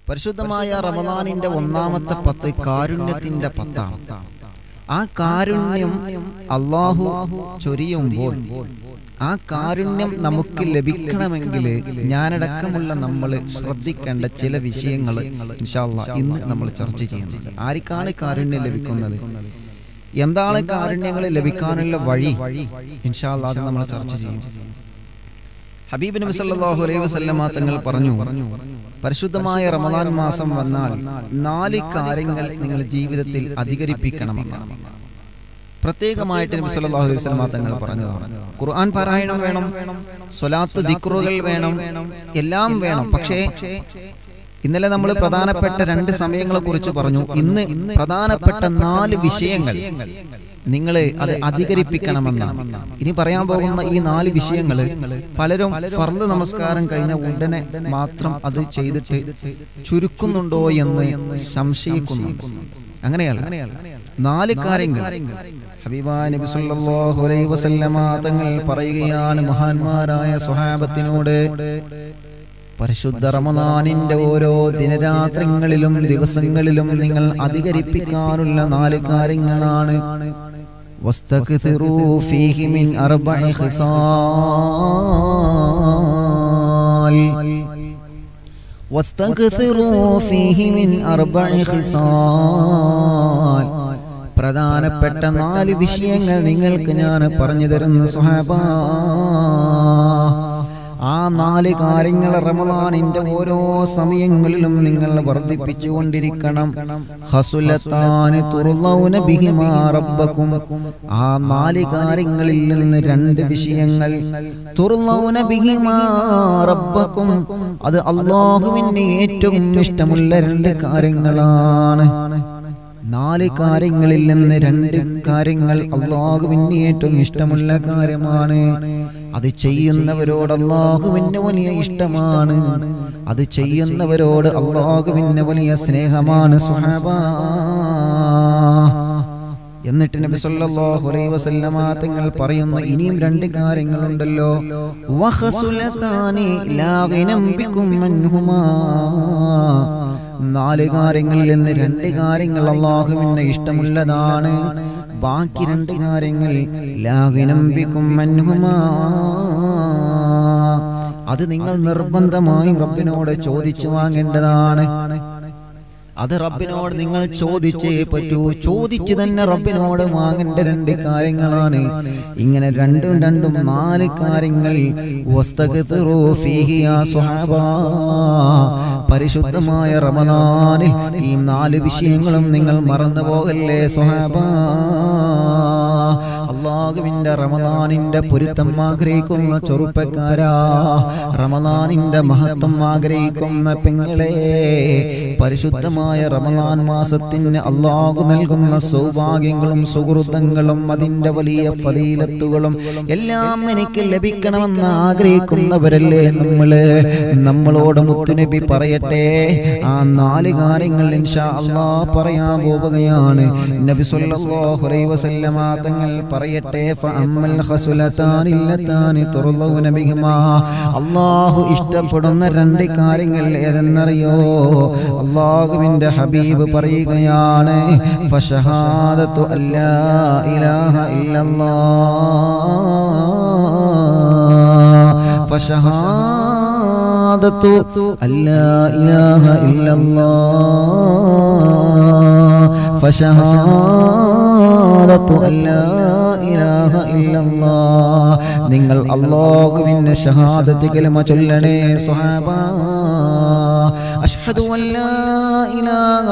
പരിശുദ്ധമായ റമദാനിന്റെ ഒന്നാമത്തെ 10 കാരുണ്യത്തിന്റെ 10ആണ്. ആ കാരുണ്യം അല്ലാഹു ചൊരിയുമ്പോൾ ആ കാരുണ്യം നമുക്ക് ലഭിക്കണമെങ്കിൽ ഞാനടക്കമുള്ള നമ്മൾ ശ്രദ്ധിക്കേണ്ട ചില വിഷയങ്ങൾ ഇൻഷാ അല്ലാഹ് ഇന്ന് നമ്മൾ ചർച്ച ചെയ്യുന്നുണ്ട്. ആർക്കാണ് കാരുണ്യം ലഭിക്കുന്നത്, എന്താണ് കാരുണ്യങ്ങൾ ലഭിക്കാനുള്ള വഴി, ഇൻഷാ അല്ലാഹ് അത് നമ്മൾ ചർച്ച ചെയ്യും. ഹബീബ് നബി സല്ലല്ലാഹു അലൈഹി വസല്ലമ തങ്ങൾ പറഞ്ഞു, പരിശുദ്ധമായ റമദാൻ മാസം വന്നാൽ 4 കാര്യങ്ങൾ നിങ്ങൾ ജീവിതത്തിൽ അധികരിപ്പിക്കണമെന്നാണ്. പ്രത്യേകമായിട്ട് നബി സല്ലല്ലാഹു അലൈഹി വസല്ലമ തങ്ങൾ പറഞ്ഞതാണ്. ഖുർആൻ പാരായണം വേണം, സ്വലാത്ത് ദിക്റുകൾ വേണം, എല്ലാം വേണം. പക്ഷേ ഇന്നലെ നമ്മൾ പ്രധാനപ്പെട്ട 2 സമയങ്ങളെ കുറിച്ച് പറഞ്ഞു. ഇന്ന് പ്രധാനപ്പെട്ട 4 വിഷയങ്ങൾ നിങ്ങൾ അത് അധികരിപ്പിക്കണമെന്നാണ്. ഇനി പറയാൻ പോകുന്ന ഈ 4 വിഷയങ്ങൾ പലരും ഫർള് നമസ്കാരം കഴിഞ്ഞ ഉടനെ മാത്രം അത് ചെയ്തിട്ട് ചുരുക്കുന്നുണ്ടോ എന്ന് സംശയിക്കുന്നുണ്ട്. അങ്ങനെയല്ല, 4 കാര്യങ്ങൾ ഹബീബായ നബി സല്ലല്ലാഹു അലൈഹി വസല്ലമ തങ്ങൾ പറയുകയാണ് മഹാന്മാരായ സ്വഹാബത്തിനോട്, പരിശുദ്ധ റമദാനിന്റെ ഓരോ ദിനരാത്രങ്ങളിലും ദിവസങ്ങളിലും നിങ്ങൾ അധികരിപ്പിക്കാനുള്ള 4 കാര്യങ്ങളാണ്. വസ്തക്സിറൂ ഫീഹി മിൻ 4 ഖിസാൽ. വസ്തക്സിറൂ ഫീഹി മിൻ 4 ഖിസാൽ. പ്രധാനപ്പെട്ട 4 വിഷയങ്ങൾ നിങ്ങൾക്ക് ഞാൻ പറഞ്ഞു തരുന്നു സ്വഹാബാ. ആ 4 കാര്യങ്ങൾ റമദാനിന്റെ ഓരോ സമയങ്ങളിലും നിങ്ങൾ വർദ്ധിപ്പിച്ചുകൊണ്ടിരിക്കണം. ഖസുലത്താനി തുർലൗന ബിഹിമാ റബ്ബക്കും. ആ 4 കാര്യങ്ങളിൽ നിന്ന് 2 വിഷയങ്ങൾ തുർലൗന ബിഹിമാ റബ്ബക്കും, അത് അല്ലാഹുവിന് ഏറ്റവും ഇഷ്ടമുള്ള 2 കാര്യങ്ങളാണ്. 4 കാര്യങ്ങളിൽ നിന്ന് 2 കാര്യങ്ങൾ അല്ലാഹുവിന് ഏറ്റവും ഇഷ്ടമുള്ള കാര്യമാണ്. അത് ചെയ്യുന്നവരോട് അല്ലാഹുവിന് വലിയ ഇഷ്ടമാണ്. അത് ചെയ്യുന്നവരോട് അല്ലാഹുവിന് വലിയ സ്നേഹമാണ് സ്വഹാബാ. എന്നിട്ട് നബി സല്ലല്ലാഹു അലൈഹി വസല്ലമ തങ്ങൾ പറയുന്ന ഇനിയും 2 കാര്യങ്ങളുണ്ടല്ലോ. വഖസുലതാനി ലാ ഗിനം ബികും മൻഹുമാ. 4 കാര്യങ്ങളിൽ നിന്ന് 2 കാര്യങ്ങൾ അല്ലാഹുവിന് ഇഷ്ടമുള്ളതാണ്. ബാക്കി 2 കാര്യങ്ങൾ ലാ ഗിനം ബികും മൻഹുമാ. അത് നിങ്ങൾ നിർബന്ധമായും റബ്ബിനോട് ചോദിച്ചു വാങ്ങേണ്ടതാണ്. അത് റബ്ബിനോട് നിങ്ങൾ ചോദിച്ചേ പറ്റൂ. ചോദിച്ചു തന്നെ റബ്ബിനോട് വാങ്ങേണ്ട 2 കാര്യങ്ങളാണ്. ഇങ്ങനെ 2 4 കാര്യങ്ങൾ. വസ്തഗ്ഫിറൂ ഫീഹി യാ സ്വഹാബാ. പരിശുദ്ധമായ റമദാനിൽ ഈ 4 വിഷയങ്ങളും നിങ്ങൾ മറന്നു പോകല്ലേ സ്വഹാബാ. അല്ലാഹുവിന്റെ റമദാനിന്റെ പൊരുത്തം ആഗ്രഹിക്കുന്ന ചെറുപ്പക്കാരാ, റമദാനിന്റെ മഹത്വം ആഗ്രഹിക്കുന്ന പെങ്ങളെ, പരിശുദ്ധമായ റമദാൻ മാസത്തിന് അല്ലാഹു നൽകുന്ന സൗഭാഗ്യങ്ങളും സുഹൃതങ്ങളും അതിന്റെ വലിയ ഫളീലത്തുകളും എല്ലാം എനിക്ക് ലഭിക്കണമെന്ന് ആഗ്രഹിക്കുന്നവരല്ലേ നമ്മളോട് മുത്തുനബി പറയട്ടെ. ആ 4 കാര്യങ്ങൾ ഇൻഷാ അല്ലാഹ് പറയാൻ പോവുകയാണ്. നബി സല്ലല്ലാഹു അലൈഹി വസല്ലമ തങ്ങൾ പറയട്ടെ, ഫഅമ്മൽ ഖസുലതാനി ലതാനി തുർലൗന ബിഹിമാ. അല്ലാഹു ഇഷ്ടപ്പെടുന്ന 2 കാര്യങ്ങൾ ഏതെന്നറിയോ? അല്ലാഹുവിന്റെ ഹബീബ് പറയുകയാണ്, ഫശഹാദതു അല്ലാ ഇലാഹ ഇല്ലല്ലാഹ്. ഫശഹാദതു അല്ലാ ഇലാഹ ഇല്ലല്ലാഹ്. ഫശഹാദതു അല്ലാ ഇലാഹ ഇല്ലല്ലാഹ്. നിങ്ങൾ അല്ലാഹുവിന്റെ ഷഹാദത്ത് കലിമ ചൊല്ലണേ സ്വഹാബാ. അഷ്ഹദു അല്ലാ ഇലാഹ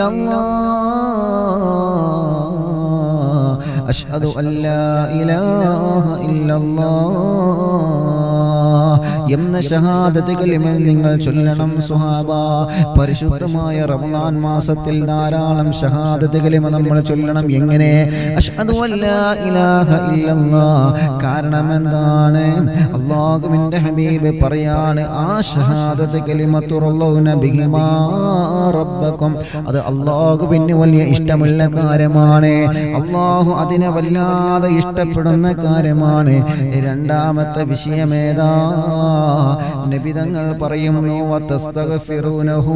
ഇല്ലല്ലാഹ്. അഷ്ഹദു അല്ലാ ഇലാഹ ഇല്ലല്ലാഹ് എന്ന ഷഹാദത്ത് കലിമ നിങ്ങൾ ചൊല്ലണം സ്വഹാബാ. പരിശുദ്ധമായ റമദാൻ മാസത്തിൽ ധാരാളം ഷഹാദത്ത് കലിമ നമ്മൾ ചൊല്ലണം. എങ്ങനെ? അഷ്ഹദു അല്ലാ ഇലാഹ ഇല്ലല്ലാഹ്. കാരണം എന്താണ്? അല്ലാഹുവിന്റെ ഹബീബ് പറയാണ്, ആ ഷഹാദത്ത് കലിമ തുർലൗന ബിഹിമാ റബ്ബക്കും. അത് അല്ലാഹുവിന് വലിയ ഇഷ്ടമുള്ള കാര്യമാണ്. അല്ലാഹു അതിനെ വല്ലാതെ ഇഷ്ടപ്പെടുന്ന കാര്യമാണ്. രണ്ടാമത്തെ വിഷയമേതാ? നബി തങ്ങൾ പറയുന്നു വതസ്തഗ്ഫിറൂനഹു,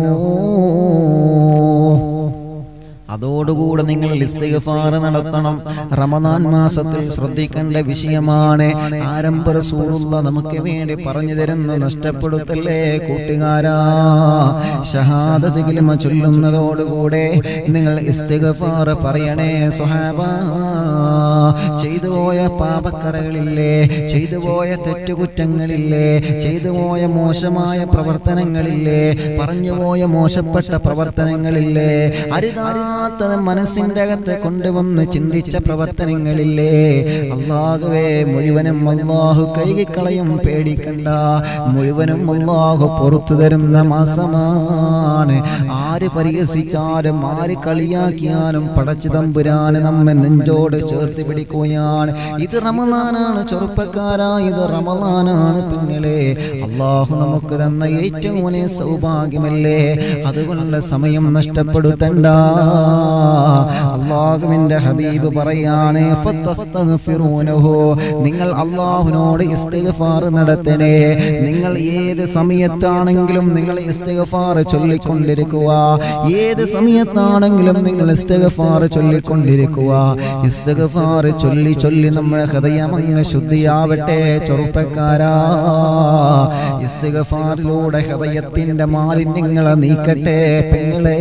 അതോടുകൂടെ നിങ്ങൾ ഇസ്തിഗ്ഫാർ നടത്തണം. റമദാൻ മാസത്തിൽ ശ്രദ്ധിക്കേണ്ട വിഷയമാണ്. ആരംഭ റസൂലുള്ളാഹി നമുക്ക് വേണ്ടി പറഞ്ഞു തരുന്നു, നഷ്ടപ്പെടുത്തല്ലേ കൂട്ടുകാരാ. ഷഹാദത്ത് കലിമ ചൊല്ലുന്നതോടുകൂടെ നിങ്ങൾ ഇസ്തിഗ്ഫാർ പറയണേ സ്വഹാബ. ചെയ്തുപോയ പാപക്കറകളില്ലേ, ചെയ്തുപോയ തെറ്റുകുറ്റങ്ങളില്ലേ, ചെയ്തുപോയ മോശമായ പ്രവർത്തനങ്ങളില്ലേ, പറഞ്ഞുപോയ മോശപ്പെട്ട പ്രവർത്തനങ്ങളില്ലേ, മനസ്സിന്റെ അകത്ത് കൊണ്ടുവന്ന് ചിന്തിച്ച പ്രവർത്തനങ്ങളില്ലേ, അല്ലാഹുവേ മുഴുവനും അല്ലാഹു കഴുകിക്കളയും, പേടിക്കണ്ട. മുഴുവനും അല്ലാഹു പുറത്തു തരുന്ന മാസമാണ്. ആര് പരിഹസിച്ചാലും ആര് കളിയാക്കിയാലും പടച്ചു തമ്പുരാന് നമ്മെ നെഞ്ചോട് ചേർത്ത് പിടിക്കുകയാണ്. ഇത് റമദാനാണ് ചെറുപ്പക്കാരാ, ഇത് റമദാനാണ് പെങ്ങളെ. അല്ലാഹു നമുക്ക് തന്ന ഏറ്റവും വലിയ സൗഭാഗ്യമല്ലേ. അതുകൊണ്ട് സമയം നഷ്ടപ്പെടുത്തണ്ട. അല്ലാഹുവിന്റെ ഹബീബ് പറയാണ് ഫതസ്തഗ്ഫിറൂനഹു, നിങ്ങൾ അല്ലാഹുവിനോട് ഇസ്തിഗ്ഫാർ നടത്തണേ. നിങ്ങൾ ഏത് സമയത്താണെങ്കിലും നിങ്ങൾ ഇസ്തിഗ്ഫാർ ചൊല്ലിക്കൊണ്ടിരിക്കുക. ഏത് സമയത്താണെങ്കിലും നിങ്ങൾ ഇസ്തിഗ്ഫാർ ചൊല്ലിക്കൊണ്ടിരിക്കുക. ഇസ്തിഗ്ഫാർ ചൊല്ലി ചൊല്ലി നമ്മുടെ ഹൃദയം അങ്ങ് ശുദ്ധിയാവട്ടെ ചെറുപ്പക്കാരാ. ഇസ്തിഗ്ഫാറിലൂടെ ഹൃദയത്തിന്റെ മാലിന്യങ്ങളെ നീക്കട്ടെ പെങ്ങളെ.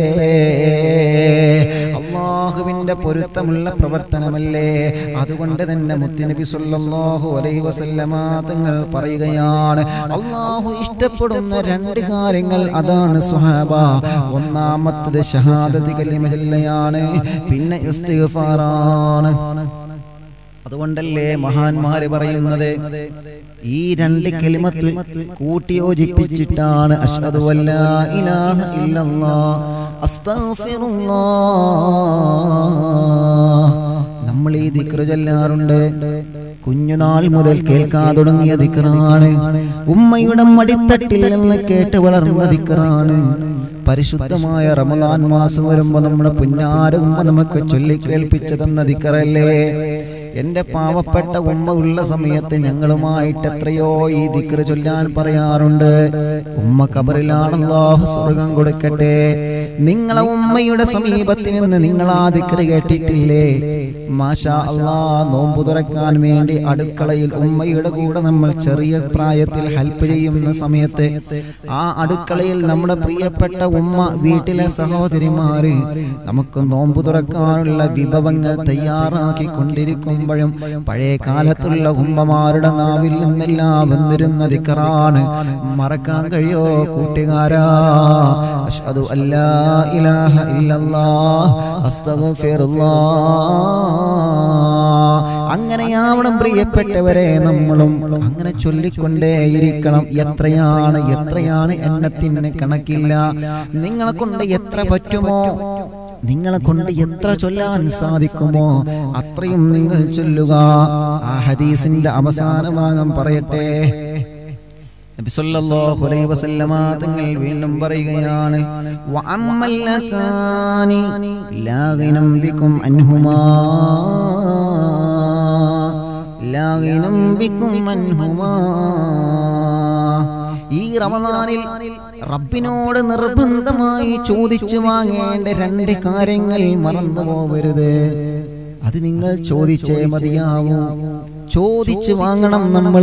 അല്ലാഹുവിന്റെ പൊരുത്തമുള്ള പ്രവർത്തനമല്ലേ. അതുകൊണ്ട് തന്നെ മുത്തുനബി സല്ലല്ലാഹു അലൈഹി വസല്ലമ തങ്ങൾ പറയുകയാണ്, അല്ലാഹു ഇഷ്ടപ്പെടുന്ന രണ്ട് കാര്യങ്ങൾ അതാണ് സ്വഹാബ. ഒന്നാമത്തേത് ഷഹാദത്ത് കലിമ ചൊല്ലലാണ്, പിന്നെ ഇസ്തിഗ്ഫാറാണ്. അതുകൊണ്ടല്ലേ മഹാന്മാര് പറയുന്നത്, ഈ രണ്ട് കലിമത്ത് കൂട്ടിയോജിപ്പിച്ചിട്ടാണ് അശ്ഹദു അല്ലാ ഇലാഹ ഇല്ലല്ലാഹ് അസ്തഗ്ഫിറുല്ലാഹ്. നമ്മൾ ഈ ദിക്ർ ചൊല്ലാറുണ്ട്. കുഞ്ഞുനാൾ മുതൽ കേൾക്കാൻ തുടങ്ങിയ ദിക്റാണ്. ഉമ്മയുടെ മടിത്തട്ടിൽ നിന്ന് കേട്ട് വളർന്ന ദിക്റാണ്. പരിശുദ്ധമായ റമദാൻ മാസം വരുമ്പോ നമ്മുടെ പുന്നാര ഉമ്മ നമുക്ക് ചൊല്ലിക്കേൾപ്പിച്ചു തന്ന ദിക്റല്ലേ. എന്റെ പാവപ്പെട്ട ഉമ്മ ഉള്ള സമയത്ത് ഞങ്ങളുമായിട്ട് എത്രയോ ഈ ദിക്ർ ചൊല്ലാൻ പറയാറുണ്ട്. ഉമ്മ ഖബറിലാണ്, അല്ലാഹു സ്വർഗ്ഗം കൊടുക്കട്ടെ. നിങ്ങളെ ഉമ്മയുടെ സമീപത്തിൽ നിന്ന് നിങ്ങൾ ആ ദിക്ർ കേട്ടിട്ടില്ലേ? മാഷാ അല്ലാഹ്, നോമ്പ് തുറക്കാൻ വേണ്ടി അടുക്കളയിൽ ഉമ്മയുടെ കൂടെ നമ്മൾ ചെറിയ പ്രായത്തിൽ ഹെൽപ്പ് ചെയ്യുന്ന സമയത്ത് ആ അടുക്കളയിൽ നമ്മുടെ പ്രിയപ്പെട്ട ഉമ്മ, വീട്ടിലെ സഹോദരിമാര് നമുക്ക് നോമ്പ് തുറക്കാനുള്ള വിഭവങ്ങൾ തയ്യാറാക്കി കൊണ്ടിരിക്കുമ്പോഴും പഴയ കാലത്തുള്ള ഉമ്മമാരുടെ നാവിൽ നിന്നെല്ലാം വന്നിരുന്ന ദിക്റാണ്. മറക്കാൻ കഴിയോ കൂട്ടുകാരാ? അശ്ഹദു അല്ലാ ഇലാഹ ഇല്ലല്ലാഹ് അസ്തഗ്ഫിറുല്ലാഹ്. അങ്ങനെയാവണം പ്രിയപ്പെട്ടവരെ, നമ്മളും അങ്ങനെ ചൊല്ലിക്കൊണ്ടേയിരിക്കണം. എത്രയാണ് എണ്ണത്തിന് കണക്കില്ല. നിങ്ങളെ കൊണ്ട് എത്ര പറ്റുമോ, നിങ്ങളെ കൊണ്ട് എത്ര ചൊല്ലാൻ സാധിക്കുമോ അത്രയും നിങ്ങൾ ചൊല്ലുക. ആ ഹദീസിന്റെ അവസാന ഭാഗം പറയട്ടെ. നബി സല്ലല്ലാഹു അലൈഹി വസല്ലമ തങ്ങൾ വീണ്ടും പറയുകയാണ്, വഅമ്മല്ലതാനി ലാ ഗിനം ബികും അൻഹുമാ, ലാ ഗിനം ബികും അൻഹുമാ. ഈ റമദാനിൽ റബ്ബിനോട് നിർബന്ധമായി ചോദിച്ചു വാങ്ങേണ്ട രണ്ട് കാര്യങ്ങൾ മറന്നു പോകരുത്. അത് നിങ്ങൾ ചോദിച്ചേ മതിയാവൂ. ചോദിച്ചു വാങ്ങണം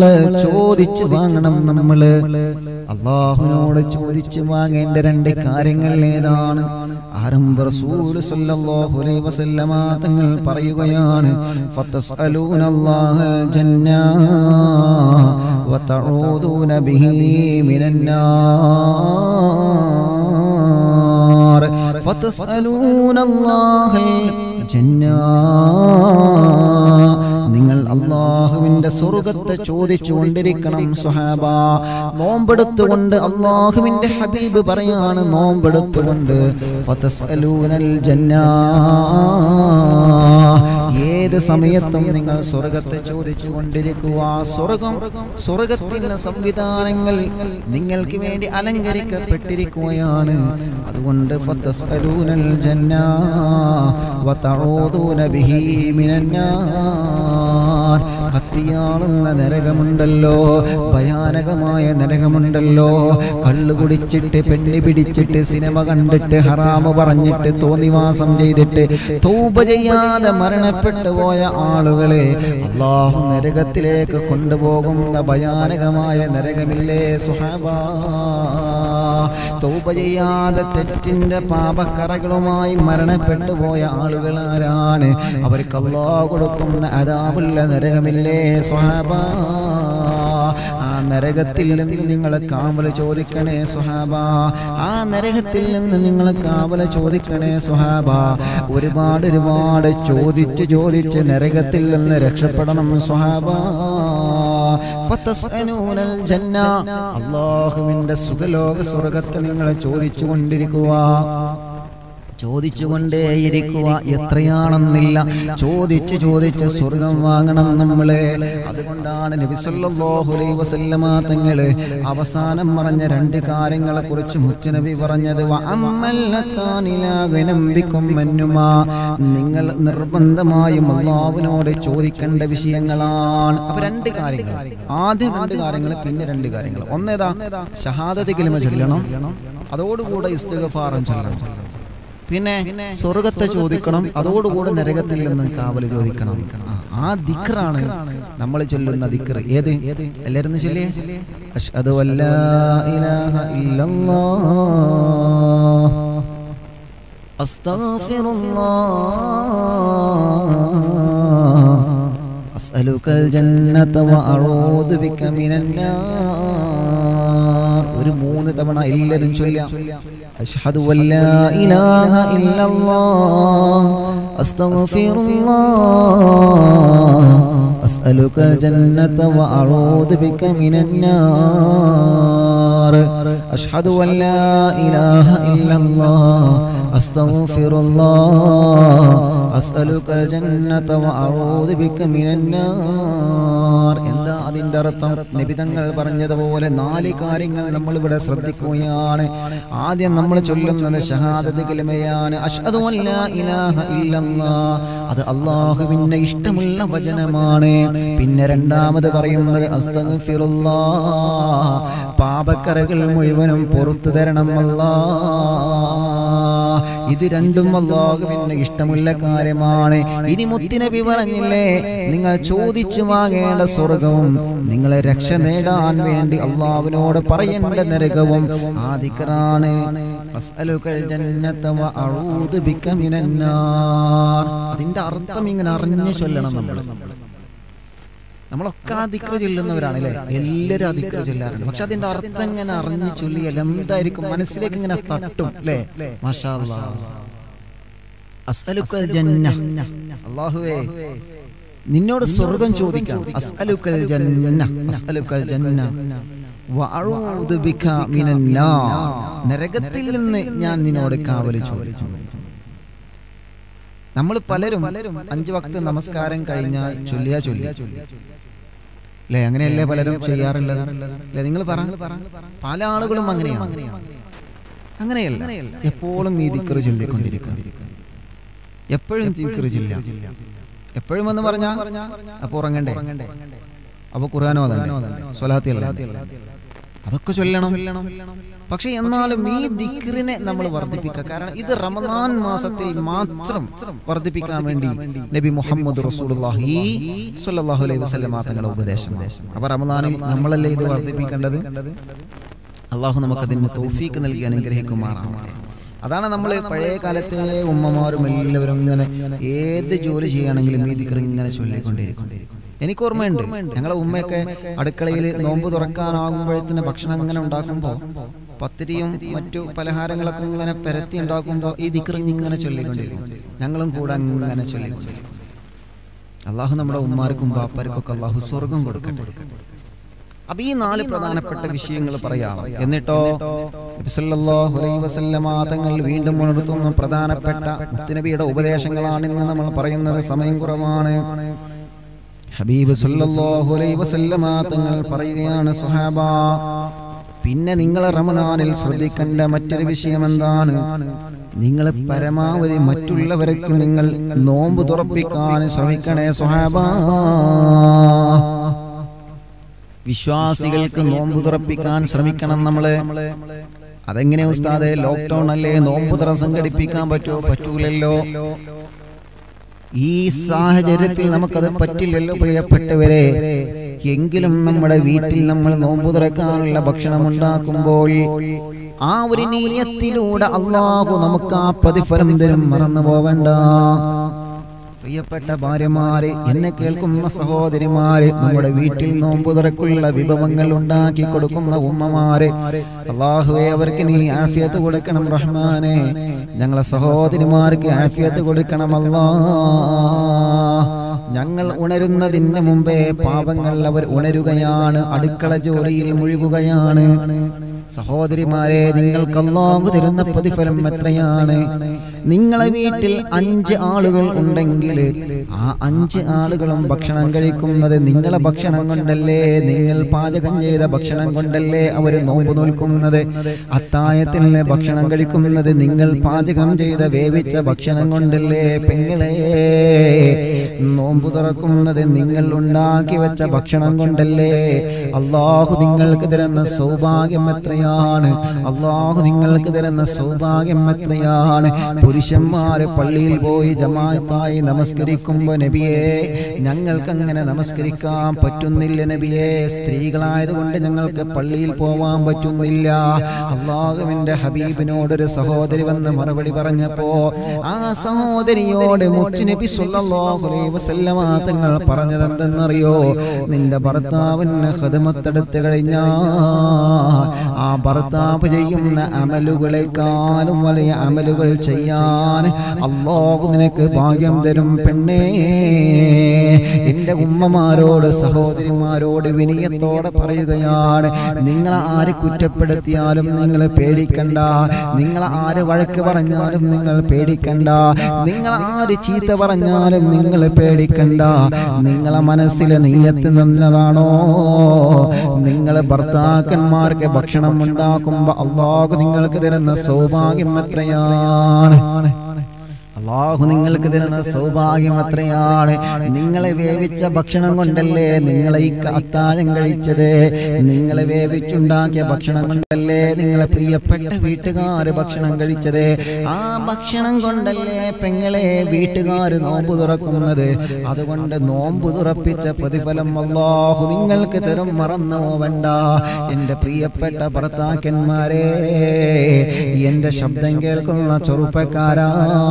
നമ്മള്. അല്ലാഹുവിനോട് ചോദിച്ചു വാങ്ങേണ്ട രണ്ട് കാര്യങ്ങൾ ഏതാണ്? ആരംഭ റസൂൽ സല്ലല്ലാഹു അലൈഹി വസല്ലമ തങ്ങൾ പറയുകയാണ്, ഫതസ്അലൂനല്ലാഹൽ ജന്ന വതഊദൂന ബിഹി മിനന്നാർ. ഫതസ്അലൂനല്ലാഹൽ ജന്ന, നിങ്ങൾ അല്ലാഹുവിന്റെ സ്വർഗ്ഗത്തെ ചോദിച്ചുകൊണ്ടിരിക്കണം സ്വഹാബ. നോമ്പെടുത്തുകൊണ്ട് അല്ലാഹുവിന്റെ ഹബീബ് പറയാണ്, നോമ്പെടുത്തുകൊണ്ട് ഫതസ്അലൂനൽ ജന്ന, ഏത് സമയത്തും നിങ്ങൾ സ്വർഗത്തെ ചോദിച്ചു കൊണ്ടിരിക്കുക. സ്വർഗത്തിന്റെ സംവിധാനങ്ങൾ നിങ്ങൾക്ക് വേണ്ടി അലങ്കരിക്കപ്പെട്ടിരിക്കുകയാണ്. അതുകൊണ്ട് ഫതസ്അലൂനൽ ജന്ന വതഊദൂന ബിഹി മിനന്നാർ. കത്തിയാളുന്ന നരകമുണ്ടല്ലോ, ഭയാനകമായ നരകമുണ്ടല്ലോ. കള്ളു കുടിച്ചിട്ട്, പെണ്ണി പിടിച്ചിട്ട്, സിനിമ കണ്ടിട്ട്, ഹറാമ് പറഞ്ഞിട്ട്, തോന്നിവാസം ചെയ്തിട്ട്, തൗബ ചെയ്യാതെ മരണപ്പെട്ടു പോയ ആളുകളെ അല്ലാഹു നരകത്തിലേക്ക് കൊണ്ടുപോകുന്ന ഭയാനകമായ നരകമില്ലേ സുഹബാ? തൗബ ചെയ്യാതെ തെറ്റിന്റെ പാപക്കറകളുമായി മരണപ്പെട്ടു പോയ ആളുകൾ ആരാണ്? അവർക്ക് അല്ലാഹു കൊടുക്കുന്ന അദാബുള്ള നരകമില്ലേ സുഹബാ? ആ നരകത്തിൽ നിന്ന് നിങ്ങൾ കാവൽ ചോദിക്കണേ സുഹാബ. ആ നരകത്തിൽ നിന്ന് നിങ്ങൾ കാവൽ ചോദിക്കണേ സുഹാബ. ഒരുപാട് ചോദിച്ച് നരകത്തിൽ നിന്ന് രക്ഷപ്പെടണം സുഹാബ. ഫതസ്അലൂനൽ ജന്ന, അല്ലാഹുവിന്റെ സുഖലോക സ്വർഗ്ഗത്തെ നിങ്ങൾ ചോദിച്ചുകൊണ്ടിരിക്കുക, ചോദിച്ചുകൊണ്ടേയിരിക്കുക. എത്രയാണെന്നില്ല, ചോദിച്ച് സ്വർഗം വാങ്ങണം നമ്മളെ. അതുകൊണ്ടാണ് നബി സല്ലല്ലാഹു അലൈഹി വസല്ലമ തങ്ങള് അവസാനം പറഞ്ഞ രണ്ട് കാര്യങ്ങളെ കുറിച്ച് മുത്തുനബി പറഞ്ഞത് നിങ്ങൾ നിർബന്ധമായും അല്ലാഹുവിനോട് ചോദിക്കേണ്ട വിഷയങ്ങളാണ്. അപ്പൊ രണ്ട് കാര്യങ്ങൾ, ആദ്യം രണ്ട് കാര്യങ്ങൾ, പിന്നെ രണ്ട് കാര്യങ്ങൾ. ഒന്നേതാ? ഷഹാദത്ത് കലിമ ചൊല്ലണം, അതോടുകൂടെ ഇസ്തിഗ്ഫാറും ചൊല്ലണം. പിന്നെ സ്വർഗത്തെ ചോദിക്കണം, അതോടുകൂടെ നരകത്തിൽ നിന്ന് കാവൽ ചോദിക്കണം. ആ ദിക്റാണ് നമ്മൾ ചൊല്ലുന്ന ദിക്ർ. ഏത്? എല്ലാവരും ചൊല്ലിയേ. അശ്ഹദു അല്ലാ ഇലാഹ ഇല്ലല്ലാഹ് അസ്തഗ്ഫിറുല്ലാഹ് അസ്അലുകൽ ജന്നത വഅഊദു ബിക മിനന്നാർ. ഒരു 3 തവണ എല്ലാവരും ചൊല്ലുക. അശ്ഹദു അല്ലാ ഇലാഹ ഇല്ലല്ലാഹ് അസ്തഗ്ഫിറുല്ലാഹ് അസ്അലുകൽ ജന്നത വഅഊദു ബിക മിനന്നാർ. അശ്ഹദു അല്ലാ ഇലാഹ ഇല്ലല്ലാഹ് അസ്തഗ്ഫിറുല്ലാഹ് അസ്അലുകൽ ജന്നത വഅഊദു ബിക മിനന്നാർ. എന്താ അതിന്റെ അർത്ഥം? നബി തങ്ങൾ പറഞ്ഞതുപോലെ 4 കാര്യങ്ങൾ നമ്മൾ ഇവിടെ ശ്രദ്ധിക്കുകയാണ്. ആദ്യം നമ്മൾ ചൊല്ലുന്നത് ഷഹാദത്ത് കലിമയാണ്, അശ്ഹദു അല്ലാ ഇലാഹ ഇല്ലല്ലാഹ്. അത് അല്ലാഹുവിന്റെ ഇഷ്ടമുള്ള വചനമാണ്. പിന്നെ രണ്ടാമത് പറയുന്നത് അസ്തഗ്ഫിറുല്ലാഹ്, പാപക്കറകൾ മുഴുവനും പുറത്തു തരണം അല്ലാഹ്. ഇത് രണ്ടും അല്ലാഹുവിന്റെ ഇഷ്ടമുള്ള കാര്യമാണ്. ഇനി മുത്തുനബി പറഞ്ഞില്ലേ, നിങ്ങൾ ചോദിച്ചു വാങ്ങേണ്ട സ്വർഗവും നിങ്ങളെ രക്ഷ നേടാൻ വേണ്ടി അല്ലാഹുവിനോട് പറയേണ്ട നരകവും ആ ദിക്റാണ്. അസ്അലുകൽ ജന്നത വഅഊദു ബിക മിനന്നാർ. അതിന്റെ അർത്ഥം ഇങ്ങനെ അറിഞ്ഞു ചൊല്ലണം. നമ്മളൊക്കെ ആ ദിക്ർ ചൊല്ലുന്നവരാണ് അല്ലേ? എല്ലാവരും ആ ദിക്ർ ചൊല്ലാറുണ്ട്. പക്ഷെ അതിന്റെ അർത്ഥം ഇങ്ങനെ അറിഞ്ഞു ചൊല്ലിയാൽ എന്തായിരിക്കും? മനസ്സിലേക്ക് ഇങ്ങനെ തട്ടും അല്ലേ? മാഷാ അല്ലാഹ്. അസ്അലുകൽ ജന്ന, അല്ലാഹുവേ നിന്നോട് സ്വർഗ്ഗം ചോദിക്കാം. അസ്അലുകൽ ജന്ന, അസ്അലുകൽ ജന്ന വഅഊദു ബിക മിനന്നാർ. നരകത്തിൽ നിന്ന് ഞാൻ നിന്നോട് കാവൽ ചോദിക്കുന്നു. നമ്മൾ പലരും 5 വക്ത് നമസ്കാരം കഴിഞ്ഞാൽ ചൊല്ലിയാ അല്ലേ? അങ്ങനെയല്ലേ പലരും ചെയ്യാറുള്ളത് അല്ലേ? നിങ്ങൾ പറ. പല ആളുകളും അങ്ങനെയല്ല. എപ്പോഴും ഈ ദിക്ർ ചൊല്ലിക്കൊണ്ടിരിക്കുക, എപ്പോഴും ദിക്ർ ചൊല്ലുക. എപ്പോഴും എന്ന് പറഞ്ഞാ അപ്പൊ ഉറങ്ങണ്ടേ? അപ്പൊ ഖുർആൻ ഓതണ്ടേ? സ്വലാത്ത് ചൊല്ലണ്ടേ? അതൊക്കെ ചൊല്ലണം. പക്ഷെ എന്നാലും ഈ ദിക്റിനെ നമ്മൾ വർദ്ധിപ്പിക്കുക. കാരണം ഇത് റമദാൻ മാസത്തിൽ മാത്രം വർദ്ധിപ്പിക്കാൻ വേണ്ടി നബി മുഹമ്മദ് റസൂലുള്ളാഹി സ്വല്ലല്ലാഹു അലൈഹി വസല്ലം തങ്ങളുടെ ഉപദേശം. അപ്പൊ റമദാനിൽ നമ്മളല്ലേ ഇത് വർദ്ധിപ്പിക്കേണ്ടത്? അള്ളാഹു നമുക്കതിന് തൗഫീഖ് നൽകി അനുഗ്രഹിക്കുമാറാവട്ടെ. അതാണ് നമ്മൾ പഴയ കാലത്തെ ഉമ്മമാരും എല്ലാവരും ഇങ്ങനെ ഏത് ജോലി ചെയ്യുകയാണെങ്കിലും ഈ ദിക്ർ ഇങ്ങനെ ചൊല്ലിക്കൊണ്ടിരിക്കും. എനിക്ക് ഓർമ്മയുണ്ട്, ഞങ്ങളെ ഉമ്മയൊക്കെ അടുക്കളയിൽ നോമ്പ് തുറക്കാനാകുമ്പോഴത്തിന് ഭക്ഷണം ഇങ്ങനെ ഉണ്ടാക്കുമ്പോൾ പത്തിരിയും മറ്റു പലഹാരങ്ങളൊക്കെ ഇങ്ങനെ പരത്തി ഉണ്ടാക്കുമ്പോൾ ഈ ദിക്ർ ഇങ്ങനെ ചൊല്ലിക്കൊണ്ടിരിക്കും. ഞങ്ങളും കൂടെ അങ്ങനെ ചൊല്ലിക്കൊണ്ടിരിക്കും. അള്ളാഹു നമ്മുടെ ഉമ്മാർക്കും ബാപ്പാർക്കൊക്കെ അള്ളാഹു സ്വർഗം കൊടുക്കട്ടെ. അപ്പൊ ഈ 4 പ്രധാനപ്പെട്ട വിഷയങ്ങൾ പറയാം. എന്നിട്ടോ സല്ലല്ലാഹു അലൈഹി വസല്ലമ തങ്ങൾ വീണ്ടും ഉണർത്തുന്ന പ്രധാനപ്പെട്ട മുത്തുനബിയുടെ ഉപദേശങ്ങളാണ് ഇന്ന് നമ്മൾ പറയുന്നത്. സമയം കുറവാണ്. ഹബീബ് സല്ലല്ലാഹു അലൈഹി വസല്ലമ തങ്ങൾ പറയുകയാണ്, സ്വഹാബ, പിന്നെ നിങ്ങൾ റമദാനിൽ ശ്രദ്ധിക്കേണ്ട മറ്റൊരു വിഷയം എന്താണ്? നിങ്ങൾ പരമാവധി മറ്റുള്ളവർക്ക് നിങ്ങൾ നോമ്പ് തുറപ്പിക്കാൻ ശ്രമിക്കണേ സ്വഹാബ. വിശ്വാസികൾക്ക് നോമ്പ് തുറപ്പിക്കാൻ ശ്രമിക്കണം നമ്മള്. അതെങ്ങനെ ഉസ്താദേ? ലോക്ക്ഡൌൺ അല്ലേ, നോമ്പ് തുറ സംഘടിപ്പിക്കാൻ പറ്റുമോ? പറ്റൂലല്ലോ. ഈ സാഹചര്യത്തിൽ നമുക്കത് പറ്റില്ലല്ലോ പ്രിയപ്പെട്ടവരെ. എങ്കിലും നമ്മുടെ വീട്ടിൽ നമ്മൾ നോമ്പ് തുറക്കാനുള്ള ഭക്ഷണം ഉണ്ടാക്കുമ്പോൾ ആ ഒരു നിയ്യത്തിലൂടെ അല്ലാഹു നമുക്ക് ആ പ്രതിഫലം തരും, മറന്നു പോവണ്ട. പ്രിയപ്പെട്ട ഭാര്യമാരെ, എന്നെ കേൾക്കുന്ന സഹോദരിമാരെ, നമ്മുടെ വീട്ടിൽ നോമ്പ് തുറക്കുള്ള വിഭവങ്ങൾ ഉണ്ടാക്കി കൊടുക്കുന്ന ഉമ്മമാരെ, അല്ലാഹുവേ അവർക്ക് നീ ആഫിയത്ത് കൊടുക്കണം റഹ്മാനെ. ഞങ്ങളെ സഹോദരിമാർക്ക് ആഫിയത്ത് കൊടുക്കണം അല്ലാഹ്. ഞങ്ങൾ ഉണരുന്നതിന് മുമ്പേ പാപങ്ങൾ അവർ ഉണരുകയാണ്, അടുക്കള ജോലിയിൽ മുഴുകുകയാണ്. സഹോദരിമാരെ, നിങ്ങൾക്ക് അല്ലാഹു തരുന്ന പ്രതിഫലം എത്രയാണ്? നിങ്ങളെ വീട്ടിൽ 5 ആളുകൾ ഉണ്ടെങ്കിൽ ആ 5 ആളുകളും ഭക്ഷണം കഴിക്കുന്നത് നിങ്ങളെ ഭക്ഷണം കൊണ്ടല്ലേ, നിങ്ങൾ പാചകം ചെയ്ത ഭക്ഷണം കൊണ്ടല്ലേ അവർ നോമ്പ് നോൽക്കുന്നത്. അത്താഴത്തിൽ ഭക്ഷണം കഴിക്കുന്നത് നിങ്ങൾ പാചകം ചെയ്ത വേവിച്ച ഭക്ഷണം കൊണ്ടല്ലേ. പെങ്ങളെ, നോമ്പ് തുറക്കുന്നത് നിങ്ങൾ ഉണ്ടാക്കി വെച്ച ഭക്ഷണം കൊണ്ടല്ലേ. അല്ലാഹു നിങ്ങൾക്ക് തരുന്ന സൗഭാഗ്യം എത്രയാണ്! അല്ലാഹു നിങ്ങൾക്ക് തരുന്ന സൗഭാഗ്യം എത്രയാണ്! പുരുഷന്മാര് പള്ളിയിൽ പോയി ജമാഅത്തായി നമസ്കരിക്കുമ്പോ നബിയേ, ഞങ്ങൾക്ക് അങ്ങനെ നമസ്കരിക്കാൻ പറ്റുന്നില്ല നബിയേ, സ്ത്രീകളായതുകൊണ്ട് ഞങ്ങൾക്ക് പള്ളിയിൽ പോവാൻ പറ്റുന്നില്ല. അല്ലാഹുവിന്റെ ഹബീബിനോടൊരു സഹോദരി വന്ന് മറുപടി പറഞ്ഞപ്പോ ആ സഹോദരിയോട് മുത്തുനബി സ്വല്ലല്ലാഹു അലൈഹി വസല്ലമ തങ്ങൾ പറഞ്ഞത് എന്തെന്നറിയോ? നിന്റെ ഭർത്താവിന് ഖിദ്മത്തെടുത്ത് കഴിഞ്ഞാൽ ആ ഭർത്താവ് ചെയ്യുന്ന അമലുകളെക്കാളും വലിയ അമലുകൾ ചെയ്യാൻ അല്ലാഹു നിനക്ക് ഭാഗ്യം തരും പെണ്ണേ. എന്റെ ഉമ്മമാരോട് സഹോദരിമാരോട് വിനയത്തോടെ പറയുകയാണ്, നിങ്ങൾ ആര് കുറ്റപ്പെടുത്തിയാലും നിങ്ങൾ പേടിക്കണ്ട, നിങ്ങൾ ആര് വഴക്ക് പറഞ്ഞാലും നിങ്ങൾ പേടിക്കണ്ട, നിങ്ങൾ ആര് ചീത്ത പറഞ്ഞാലും നിങ്ങൾ പേടിക്കണ്ട. നിങ്ങളെ മനസ്സിലെ നിയ്യത്ത് നല്ലതാണോ? നിങ്ങൾ ഭർത്താക്കന്മാർക്ക് ഭക്ഷണം ഉണ്ടാക്കുമ്പോ അല്ലാഹു നിങ്ങൾക്ക് തരുന്ന സൗഭാഗ്യം എത്രയാണ്! അല്ലാഹു നിങ്ങൾക്ക് തരുന്ന സൗഭാഗ്യം എത്രയാണ്! നിങ്ങളെ വേവിച്ച ഭക്ഷണം കൊണ്ടല്ലേ നിങ്ങളെ ഈ അത്താഴം കഴിച്ചത്. നിങ്ങളെ വേവിച്ചുണ്ടാക്കിയ ഭക്ഷണം കൊണ്ടല്ലേ നിങ്ങളെ പ്രിയപ്പെട്ട വീട്ടുകാര് ഭക്ഷണം കഴിച്ചത്. ആ ഭക്ഷണം കൊണ്ടല്ലേ പെങ്ങളെ വീട്ടുകാര് നോമ്പ് തുറക്കുന്നത്. അതുകൊണ്ട് നോമ്പ് തുറപ്പിച്ച പ്രതിഫലം അല്ലാഹു നിങ്ങൾക്ക് തരും, മറന്നു പോവണ്ട. എന്റെ പ്രിയപ്പെട്ട ഭർത്താക്കന്മാരെ, എന്റെ ശബ്ദം കേൾക്കുന്ന ചെറുപ്പക്കാരാ,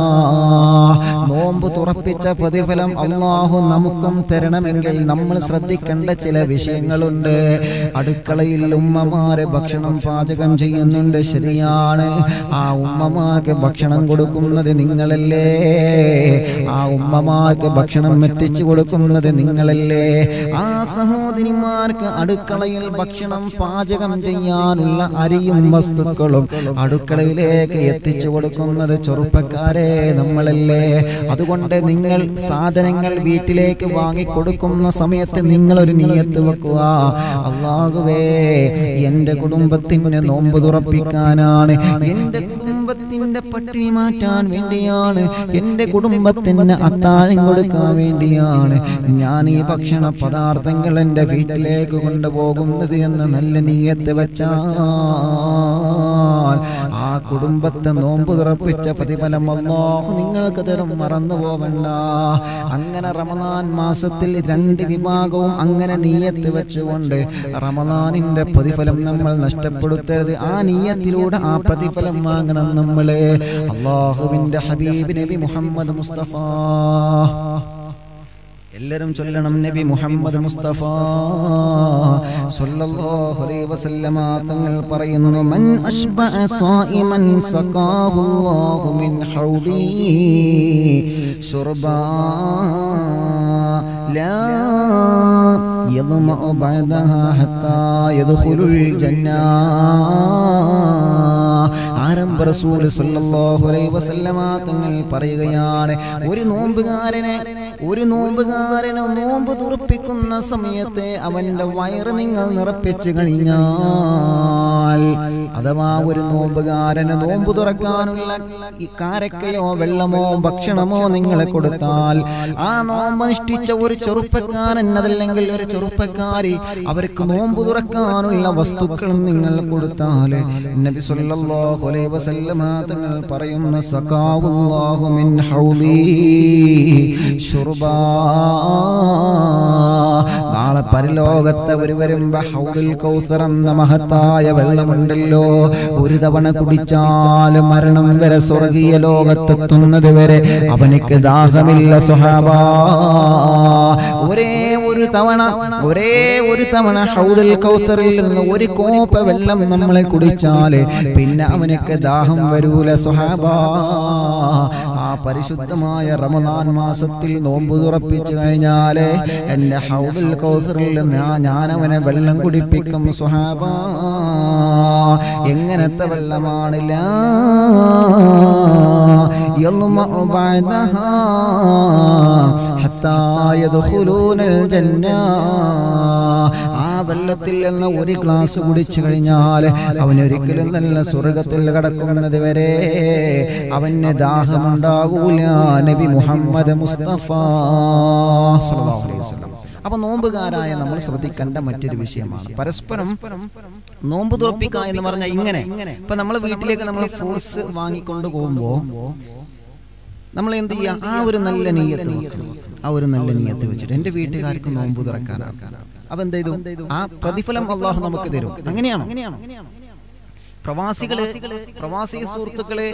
നോമ്പ് തുറപ്പിച്ച പ്രതിഫലം അല്ലാഹു നമുക്കും തരണമെങ്കിൽ നമ്മൾ ശ്രദ്ധിക്കേണ്ട ചില വിഷയങ്ങളുണ്ട്. അടുക്കളയിൽ ഉമ്മമാര് ഭക്ഷണം പാചകം ചെയ്യുന്നുണ്ട്, ശരിയാണ്. ആ ഉമ്മമാർക്ക് ഭക്ഷണം കൊടുക്കുന്നത് നിങ്ങളല്ലേ, ആ ഉമ്മമാർക്ക് ഭക്ഷണം എത്തിച്ചു കൊടുക്കുന്നത് നിങ്ങളല്ലേ. ആ സഹോദരിമാർക്ക് അടുക്കളയിൽ ഭക്ഷണം പാചകം ചെയ്യാനുള്ള അരിയും വസ്തുക്കളും അടുക്കളയിലേക്ക് എത്തിച്ചു കൊടുക്കുന്നത് ചെറുപ്പക്കാരെ നമ്മളല്ലേ. അതുകൊണ്ട് നിങ്ങൾ സാധനങ്ങൾ വീട്ടിലേക്ക് വാങ്ങിക്കൊടുക്കുന്ന സമയത്ത് നിങ്ങളൊരു നിയ്യത്ത് വെക്കുക, അല്ലാഹുവേ എന്റെ കുടുംബത്തിന് നോമ്പ് തുറപ്പിക്കാനാണ്, എന്റെ കുടുംബത്തിന്റെ പട്ടിണി മാറ്റാൻ വേണ്ടിയാണ്, എന്റെ കുടുംബത്തിന് അത്താഴം കൊടുക്കാൻ വേണ്ടിയാണ് ഞാൻ ഈ ഭക്ഷണ പദാർത്ഥങ്ങൾ എന്റെ വീട്ടിലേക്ക് കൊണ്ടുപോകുന്നത് എന്ന് നല്ല നിയ്യത്ത് വെച്ചാൽ ആ കുടുംബത്തെ നോമ്പ് തുറപ്പിച്ച പ്രതിഫലം അല്ലാഹു നിങ്ങൾക്ക് തരും, മറന്നു പോവണ്ട. അങ്ങനെ റമദാൻ മാസത്തിൽ 2 വിഭാഗവും അങ്ങനെ നിയ്യത്ത് വെച്ചുകൊണ്ട് റമദാനിന്റെ പ്രതിഫലം നമ്മൾ നഷ്ടപ്പെടുത്തരുത്. ആ നിയ്യത്തിലൂടെ ആ പ്രതിഫലം വാങ്ങണം നമ്മള്. അല്ലാഹുവിന്റെ ഹബീബ് നബി മുഹമ്മദ് മുസ്തഫ, എല്ലാവരും ചൊല്ലണം, നബി മുഹമ്മദ് മുസ്തഫ സ്വല്ലല്ലാഹു അലൈഹി വസല്ലമ തങ്ങൾ പറയുന്നു, മൻ അശ്ബഅ സായിമൻ സഖാഹുല്ലാഹു മിൻ ഹൗദി ശുർബാ ലാ യദ്മഉ ബഅദഹാ ഹത്താ യദ്ഖുലുൽ ജന്നാ. ആരംഭ റസൂൽ സല്ലല്ലാഹു അലൈഹി വസല്ലമ തങ്ങൾ പറയുകയാണ്, ഒരു നോമ്പുകാരനെ നോമ്പ് തുറപ്പിക്കുന്ന സമയത്ത് അവന്റെ വയറ് നിങ്ങൾ നിറപ്പിച്ചു കഴിഞ്ഞാൽ, അഥവാ ഒരു നോമ്പുകാരന് നോമ്പ് തുറക്കാനുള്ള ഈ കാരക്കയോ വെള്ളമോ ഭക്ഷണമോ നിങ്ങളെ കൊടുത്താൽ, ആ നോമ്പ് അനുഷ്ഠിച്ച ഒരു ചെറുപ്പക്കാരൻ അതല്ലെങ്കിൽ ഒരു ചെറുപ്പക്കാരി അവർക്ക് നോമ്പ് തുറക്കാനുള്ള വസ്തുക്കളും നിങ്ങൾ കൊടുത്താൽ, നബി സല്ലല്ലാഹു അലൈഹി വസല്ലമ തങ്ങൾ പറയുന്ന സഖാവുല്ലാഹു മിൻ ഹൗലി ശുർബാ, നാളെ പരലോകത്തെ ഒരു വരുമ്പോ ഹൗദുൽ കൗസർ എന്ന മഹത്തായ വെള്ളമുണ്ടല്ലോ, ഒരു തവണ കുടിച്ചാൽ മരണം വരെ സ്വർഗീയ ലോകത്തെത്തുന്നത് വരെ അവനിക്ക് ദാഹമില്ല സ്വഹാബാ. ഒരേ ഒരു തവണ ഹൗദുൽ കൗസറിൽ നിന്ന് ഒരു കോപ്പ വെള്ളം നമ്മളെ കുടിച്ചാല് പിന്നെ അവനിക്ക് ദാഹം വരൂല സ്വഹാബാ. ആ പരിശുദ്ധമായ റമദാൻ മാസത്തിൽ നോമ്പ് തുറപ്പിച്ചു കഴിഞ്ഞാല് എന്റെ ഹൗദുൽ കൗസറിൽ നിന്ന് ഞാൻ അവനെ വെള്ളം കുടിപ്പിക്കും സ്വഹാബാ. എങ്ങനത്തെ വെള്ളമാണ്? ലാ യൽമഉ ബഅദഹാ ഹത്താ യദ്ഖുലൂനൽ ജന്ന. ആ വെള്ളത്തിൽ നിന്ന് ഒരു ഗ്ലാസ് കുടിച്ചു കഴിഞ്ഞാൽ അവനൊരിക്കലും നല്ല സ്വർഗത്തിൽ കടക്കുന്നത് വരെ അവന് ദാഹമുണ്ടാകൂല. നബി മുഹമ്മദ് മുസ്തഫ സല്ലല്ലാഹു അലൈഹി വസല്ലം. അപ്പൊ നോമ്പുകാരായ നമ്മൾ ശ്രദ്ധിക്കേണ്ട മറ്റൊരു വിഷയമാണ് പരസ്പരം നോമ്പ് തുറപ്പിക്കുക എന്ന് പറഞ്ഞാൽ ഇങ്ങനെ. ഇപ്പൊ നമ്മൾ വീട്ടിലേക്ക് നമ്മൾ ഫ്രൂട്ട്സ് വാങ്ങിക്കൊണ്ട് പോകുമ്പോ നമ്മൾ എന്ത് ചെയ്യുക? ആ ഒരു നല്ല നീയത്ത് വെക്കണം. ആ ഒരു നല്ല നീയത്ത് വെച്ചിട്ട് എന്റെ വീട്ടുകാർക്ക് നോമ്പ് തുറക്കാനാണ്. അപ്പൊ എന്ത് ചെയ്തു? ആ പ്രതിഫലം അള്ളാഹു നമുക്ക് തരും. അങ്ങനെയാണോ? പ്രവാസി സുഹൃത്തുക്കളെ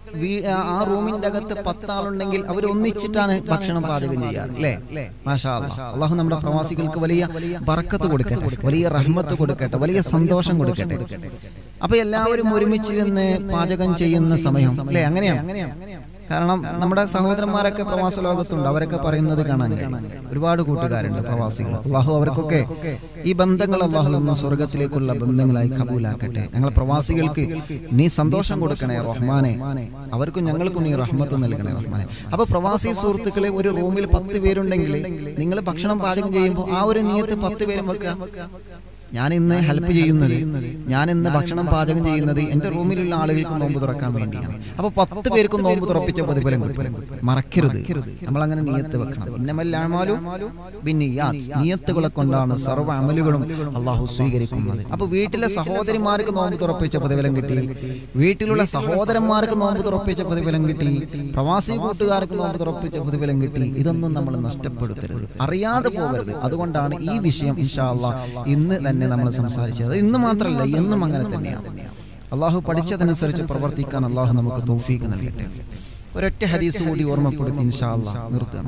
ആ റൂമിന്റെ അകത്ത് 10 ആളുണ്ടെങ്കിൽ അവർ ഒന്നിച്ചിട്ടാണ് ഭക്ഷണം പാചകം ചെയ്യാറ്, അല്ലേ? മാഷാ അല്ലാഹ്. അള്ളാഹു നമ്മുടെ പ്രവാസികൾക്ക് വലിയ ബർക്കത്ത് കൊടുക്കട്ടെ, വലിയ റഹ്മത്ത് കൊടുക്കട്ടെ, വലിയ സന്തോഷം കൊടുക്കട്ടെ. അപ്പൊ എല്ലാവരും ഒരുമിച്ചിരുന്ന് പാചകം ചെയ്യുന്ന സമയം, അല്ലേ? അങ്ങനെയാണ്. കാരണം നമ്മുടെ സഹോദരന്മാരൊക്കെ പ്രവാസ ലോകത്തുണ്ട്. അവരൊക്കെ പറയുന്നത് കാണാൻ കഴിയും. ഒരുപാട് കൂട്ടുകാരുണ്ട് പ്രവാസികൾ. അള്ളാഹു അവർക്കൊക്കെ ഈ ബന്ധങ്ങൾ അള്ളാഹു ഇന്ന് സ്വർഗത്തിലേക്കുള്ള ബന്ധങ്ങളായി കബൂലാക്കട്ടെ. ഞങ്ങൾ പ്രവാസികൾക്ക് നീ സന്തോഷം കൊടുക്കണേ റഹ്മാനെ, അവർക്കും ഞങ്ങൾക്കും നീ റഹ്മത്ത് നൽകണേ റഹ്മാനെ. അപ്പൊ പ്രവാസി സുഹൃത്തുക്കളെ ഒരു റൂമിൽ 10 പേരുണ്ടെങ്കിൽ നിങ്ങൾ ഭക്ഷണം പാചകം ചെയ്യുമ്പോൾ ആ ഒരു നീയത്ത് 10 പേരും വെക്കുക. ഞാൻ ഇന്ന് ഹെൽപ്പ് ചെയ്യുന്നത്, ഞാൻ ഇന്ന് ഭക്ഷണം പാചകം ചെയ്യുന്നത് എന്റെ റൂമിലുള്ള ആളുകൾക്ക് നോമ്പ് തുറക്കാൻ വേണ്ടിയാണ്. അപ്പൊ 10 പേർക്കും നോമ്പ് തുറപ്പിച്ച പ്രതിഫലം മറക്കരുത്. നമ്മൾ അങ്ങനെ നിയത്ത് വെക്കണം. ഇന്നമൽ അഅ്മാലു ബിന്നിയാത്ത്, നിയത്തുകളെ കൊണ്ടാണ് സർവ്വ അമലുകളും അള്ളാഹു സ്വീകരിക്കുന്നത്. അപ്പൊ വീട്ടിലെ സഹോദരിമാർക്ക് നോമ്പ് തുറപ്പിച്ച പ്രതിഫലം കിട്ടി, വീട്ടിലുള്ള സഹോദരന്മാർക്ക് നോമ്പ് തുറപ്പിച്ച പ്രതിഫലം കിട്ടി, പ്രവാസി കൂട്ടുകാർക്ക് നോമ്പ് തുറപ്പിച്ച പ്രതിഫലം കിട്ടി. ഇതൊന്നും നമ്മൾ നഷ്ടപ്പെടുത്തരുത്, അറിയാതെ പോകരുത്. അതുകൊണ്ടാണ് ഈ വിഷയം ഇൻഷാ അല്ലാഹ് ഇന്ന് തന്നെ നമ്മൾ സംസാരിച്ചത്. ഇന്ന് മാത്രമല്ല, എന്നും അങ്ങനെ തന്നെയാണ്. അള്ളാഹു പഠിച്ചതനുസരിച്ച് പ്രവർത്തിക്കാൻ അള്ളാഹു നമുക്ക് തൗഫീഖ് നൽകട്ടെ. ഒരൊറ്റ ഹദീസ് കൂടി ഓർമ്മപ്പെടുത്തി ഇൻഷാ അല്ലാഹ് നിർത്താം.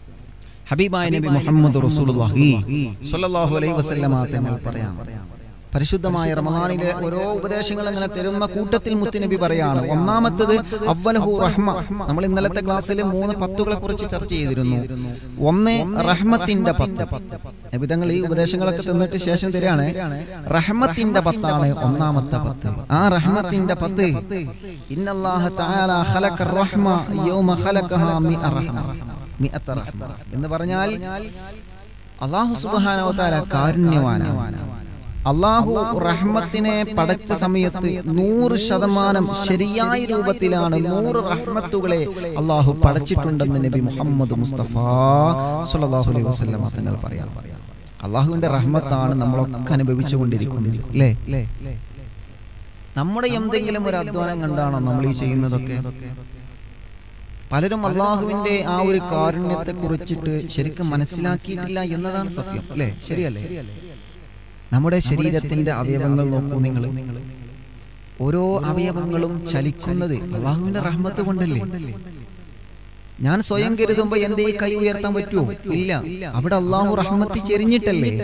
ഹബീബായ നബി മുഹമ്മദ് റസൂലുള്ളാഹി സ്വല്ലല്ലാഹു അലൈഹി വസല്ലമ തങ്ങൾ പറയാം, പരിശുദ്ധമായ റമദാനിലെ ഓരോ ഉപദേശങ്ങൾ അങ്ങനെ തരുന്ന കൂട്ടത്തിൽ മുത്തുനബി പറയാണ്, ഒന്നാമത്തത് അവ്വലഹു റഹ്മ. നമ്മൾ ഇന്നലത്തെ ക്ലാസ്സിൽ 3 പത്തുകളെ കുറിച്ച് ചർച്ച ചെയ്തിരുന്നു. ഒന്ന് റഹ്മത്തിന്റെ 10. നബി തങ്ങൾ ഈ ഉപദേശങ്ങളൊക്കെ തന്നിട്ട് ശേഷം തരാണ്, റഹ്മത്തിന്റെ 10ആണ് ഒന്നാമത്തെ 10. ആ റഹ്മത്തിന്റെ 10 ഇന്നല്ലാഹ തആല ഖലഖർ റഹ്മ യൗമ ഖലഖഹാ മിഅത റഹ്മ എന്ന് പറഞ്ഞാൽ അല്ലാഹു സുബ്ഹാനഹു വ തആല കാരുണ്യവാനാണ്. അള്ളാഹു റഹ്മത്തിനെ പടച്ച സമയത്ത് 100% ശരിയായ രൂപത്തിലാണ് 100 റഹ്മത്തുകളെ അള്ളാഹു പടച്ചിട്ടുണ്ടെന്ന് നബി മുഹമ്മദ് മുസ്തഫ സ്വല്ലല്ലാഹു അലൈഹി വസല്ലം തങ്ങൾ പറയാം. അള്ളാഹുവിന്റെ റഹ്മത്താണ് നമ്മളൊക്കെ അനുഭവിച്ചു കൊണ്ടിരിക്കുന്നത്, അല്ലേ? നമ്മുടെ എന്തെങ്കിലും ഒരു അധ്വാനം കണ്ടാണോ നമ്മൾ ഈ ചെയ്യുന്നതൊക്കെ? പലരും അള്ളാഹുവിന്റെ ആ ഒരു കാരുണ്യത്തെ കുറിച്ചിട്ട് ശരിക്കും മനസ്സിലാക്കിയിട്ടില്ല എന്നതാണ് സത്യം, അല്ലേ? ശരിയല്ലേ? നമ്മുടെ ശരീരത്തിന്റെ അവയവങ്ങൾ നോക്കൂ നിങ്ങൾ. ഓരോ അവയവങ്ങളും ചലിക്കുന്നത് അള്ളാഹുവിന്റെ റഹ്മത്ത് കൊണ്ടല്ലേ? ഞാൻ സ്വയം കരുതുമ്പോ എന്റെ ഈ കൈ ഉയർത്താൻ പറ്റുമോ? ഇല്ല. അവിടെ അള്ളാഹു റഹ്മത്ത് ചെരിഞ്ഞിട്ടല്ലേ?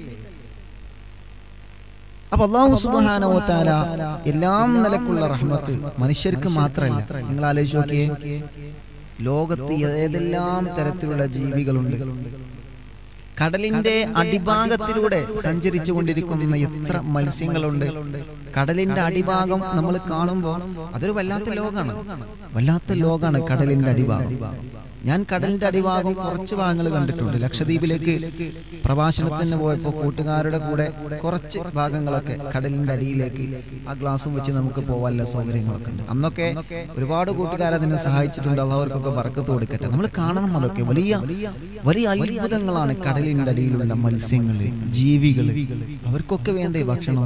അപ്പൊ അള്ളാഹു സുബ്ഹാനഹു വ തആല എല്ലാം നിലക്കുള്ള റഹ്മത്ത് മനുഷ്യർക്ക് മാത്രമല്ല. നിങ്ങൾ ആലോചിച്ച് നോക്കിയേ, ലോകത്ത് ഏതെല്ലാം തരത്തിലുള്ള ജീവികളുണ്ട്. കടലിന്റെ അടിഭാഗത്തിലൂടെ സഞ്ചരിച്ചു കൊണ്ടിരിക്കുന്ന എത്ര മത്സ്യങ്ങളുണ്ട്. കടലിന്റെ അടിഭാഗം നമ്മൾ കാണുമ്പോൾ അതൊരു വല്ലാത്ത ലോകാണ് കടലിന്റെ അടിഭാഗം. ഞാൻ കടലിന്റെ അടിഭാഗം കുറച്ച് ഭാഗങ്ങൾ കണ്ടിട്ടുണ്ട്. ലക്ഷദ്വീപിലേക്ക് പ്രഭാഷണത്തിന് പോയപ്പോൾ കൂട്ടുകാരുടെ കൂടെ കുറച്ച് ഭാഗങ്ങളൊക്കെ കടലിന്റെ അടിയിലേക്ക് ആ ഗ്ലാസും വെച്ച് നമുക്ക് പോകാനുള്ള സൗകര്യങ്ങളൊക്കെ ഉണ്ട്. അന്നൊക്കെ ഒരുപാട് കൂട്ടുകാരെ അതിനെ സഹായിച്ചിട്ടുണ്ട്. അവർക്കൊക്കെ ബർക്കത്ത് കൊടുക്കട്ടെ. നമ്മൾ കാണണം, അതൊക്കെ വലിയ വലിയ അത്ഭുതങ്ങളാണ്. കടലിന്റെ അടിയിലുള്ള മത്സ്യങ്ങള്, ജീവികള്, അവർക്കൊക്കെ വേണ്ടേ ഭക്ഷണം.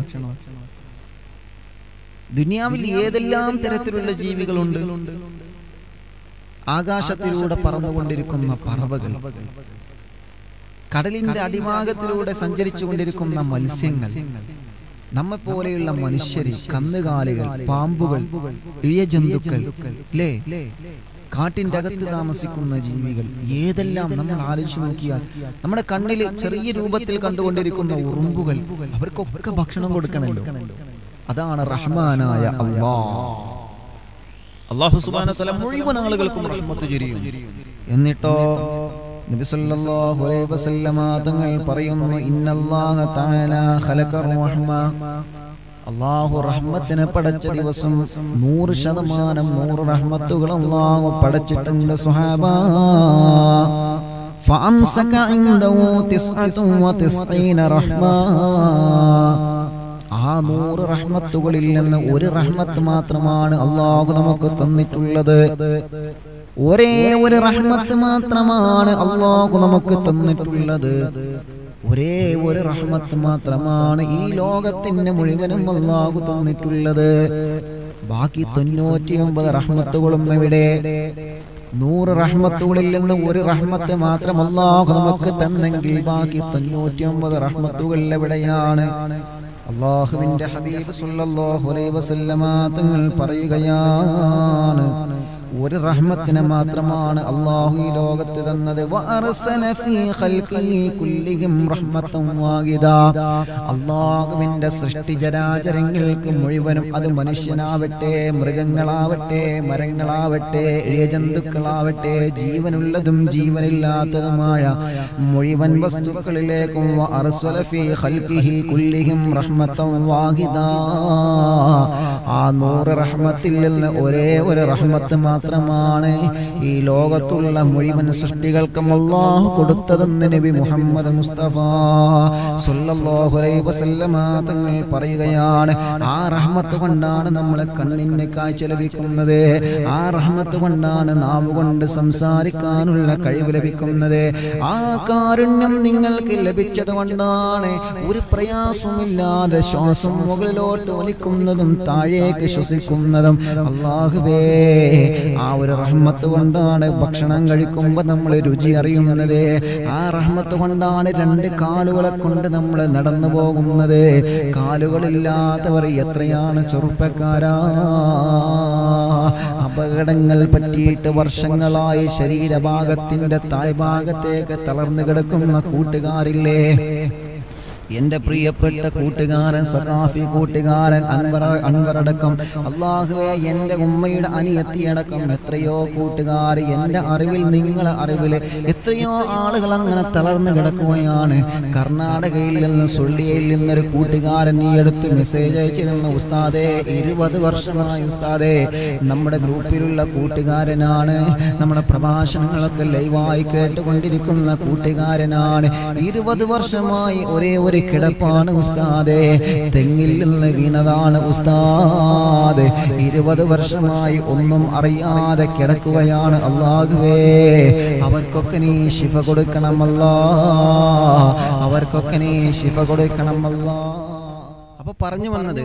ദുനിയാവിൽ ഏതെല്ലാം തരത്തിലുള്ള ജീവികളുണ്ട്. ആകാശത്തിലൂടെ പറന്നുകൊണ്ടിരിക്കുന്ന പറവകൾ, കടലിന്റെ അടിഭാഗത്തിലൂടെ സഞ്ചരിച്ചു കൊണ്ടിരിക്കുന്ന മത്സ്യങ്ങൾ, നമ്മെ പോലെയുള്ള മനുഷ്യര്, കന്നുകാലികൾ, പാമ്പുകൾ, ഇഴജന്തുക്കൾ, അല്ലേ, കാട്ടിന്റെ അകത്ത് താമസിക്കുന്ന ജീവികൾ, ഏതെല്ലാം നമ്മൾ ആലോചിച്ച് നോക്കിയാൽ നമ്മുടെ കണ്ണിൽ ചെറിയ രൂപത്തിൽ കണ്ടുകൊണ്ടിരിക്കുന്ന ഉറുമ്പുകൾ, അവർക്കൊക്കെ ഭക്ഷണം കൊടുക്കണല്ലോ. അതാണ് റഹ്മാനായ അല്ലാഹു സുബ്ഹാനഹു വ തആല മുഴുവൻ ആളുകൾക്കും റഹ്മത്ത് ചൊരിയും. എന്നിട്ടോ നബി സല്ലല്ലാഹു അലൈഹി വസല്ലമ തങ്ങൾ പറയുന്നു, ഇന്നല്ലാഹ തആല ഖലഖർ റഹ്മ, അല്ലാഹു റഹ്മത്തിനെ പടച്ച ദിവസം 100% 100 റഹ്മത്തുകൾ അല്ലാഹു പടച്ചിട്ടുണ്ട് സുഹാബ. ഫഅംസക ഇൻദഹു 99 റഹ്മ, ആ 100 റഹ്മത്തുകളിൽ നിന്ന് ഒരു റഹ്മത്ത് മാത്രമാണ് അല്ലാഹു നമുക്ക് തന്നിട്ടുള്ളത്. ഒരേ ഒരു റഹ്മത്ത് മാത്രമാണ് അല്ലാഹു നമുക്ക് തന്നിട്ടുള്ളത്. ഒരേ ഒരു റഹ്മത്ത് മാത്രമാണ് ഈ ലോകത്തിന്റെ മുഴുവനും അല്ലാഹു തന്നിട്ടുള്ളത്. ബാക്കി 99 റഹ്മത്തുകളും എവിടെ? 100 റഹ്മത്തുകളിൽ നിന്ന് ഒരു റഹ്മത്ത് മാത്രം അല്ലാഹു നമുക്ക് തന്നെങ്കിൽ ബാക്കി 99 റഹ്മത്തുകൾ എവിടെയാണ്? അല്ലാഹുവിന്റെ ഹബീബ് സല്ലല്ലാഹു അലൈഹി വസല്ലമ തങ്ങൾ പറയുകയാണ്, ഒരു റഹ്മത്തിനെ മാത്രമാണ് അല്ലാഹു ഈ ലോകത്ത് തന്നത്. വഅർസല ഫീ ഖൽഖിഹി കുല്ലിഹിം റഹ്മത്തൻ വാഹിദ, അല്ലാഹുവിന്റെ സൃഷ്ടി ജരാചരങ്ങൾക്ക് മുഴുവനും, അത് മനുഷ്യനാവട്ടെ, മൃഗങ്ങളാവട്ടെ, മരങ്ങളാവട്ടെ, ഇഴജന്തുക്കളാവട്ടെ, ജീവനുള്ളതും ജീവനില്ലാത്തതുമായ മുഴുവൻ വസ്തുക്കളിലേക്കും വഅർസല ഫീ ഖൽഖിഹി കുല്ലിഹിം റഹ്മത്തൻ വാഹിദ, ആ 100 റഹ്മത്തിൽ നിന്ന് ഒരേ ഒരു റഹ്മത്ത് മാത്രമാണ് ഈ ലോകത്തുള്ള മുഴുവൻ സൃഷ്ടികൾക്കും അല്ലാഹു കൊടുത്തതെന്ന് നബി മുഹമ്മദ് മുസ്തഫ സല്ലല്ലാഹു അലൈഹി വസല്ലമ തങ്ങൾ പറയുകയാണ്. ആ റഹ്മത്ത് കൊണ്ടാണ് നമ്മളെ കണ്ണിന് കാഴ്ച ലഭിക്കുന്നത്. ആ റഹ്മത്ത് കൊണ്ടാണ് നാവ് കൊണ്ട് സംസാരിക്കാനുള്ള കഴിവ് ലഭിക്കുന്നത്. ആ കാരുണ്യം നിങ്ങൾക്ക് ലഭിച്ചത് കൊണ്ടാണ് ഒരു പ്രയാസമില്ലാതെ ശ്വാസം മുകളിലോട്ട് വലിക്കുന്നതും താഴേക്ക് ശ്വസിക്കുന്നതും. അല്ലാഹുവേ, ആ ഒരു റഹ്മത്ത് കൊണ്ടാണ് ഭക്ഷണം കഴിക്കുമ്പോൾ നമ്മൾ രുചി അറിയുന്നത്. ആ റഹ്മത്ത് കൊണ്ടാണ് 2 കാലുകളെ കൊണ്ട് നമ്മൾ നടന്നു പോകുന്നത്. കാലുകളില്ലാത്തവർ എത്രയാണ് ചെറുപ്പക്കാരാ. അപകടങ്ങൾ പറ്റിയിട്ട് വർഷങ്ങളായി ശരീരഭാഗത്തിന്റെ താഴ്ഭാഗത്തേക്ക് തളർന്നു കിടക്കുന്ന കൂട്ടുകാരില്ലേ? എന്റെ പ്രിയപ്പെട്ട കൂട്ടുകാരൻ, സഖാഫി കൂട്ടുകാരൻ അൻവറടക്കം, അല്ലാഹുവേ, എന്റെ ഉമ്മയുടെ അനിയത്തിയടക്കം എത്രയോ കൂട്ടുകാർ, എന്റെ അറിവിൽ, നിങ്ങളെ അറിവിൽ എത്രയോ ആളുകൾ അങ്ങനെ തളർന്നു കിടക്കുകയാണ്. കർണാടകയിൽ നിന്ന്, സുള്ളിയയിൽ നിന്നൊരു കൂട്ടുകാരൻ ഈ അടുത്ത് മെസ്സേജ് അയച്ചിരുന്നു, ഉസ്താദേ, 20 വർഷമായി ഉസ്താദേ, നമ്മുടെ ഗ്രൂപ്പിലുള്ള കൂട്ടുകാരനാണ്, നമ്മുടെ പ്രഭാഷണങ്ങളൊക്കെ ലൈവായി കേട്ടുകൊണ്ടിരിക്കുന്ന കൂട്ടുകാരനാണ്. 20 വർഷമായി ഒരേ ഒരു കിടപ്പാണ് ഉസ്താദേ, തെങ്ങിൽ നിന്ന് വീണതാണ് ഉസ്താദ്. 20 വർഷമായി ഒന്നും അറിയാതെ കിടക്കുകയാണ്. അല്ലാഹുവേ, അവർക്കൊക്കെ നീ ശിഫ കൊടുക്കണമല്ലാ, അവർക്കൊക്കെ നീ ശിഫ കൊടുക്കണമല്ലാ. അപ്പൊ പറഞ്ഞു വന്നത്,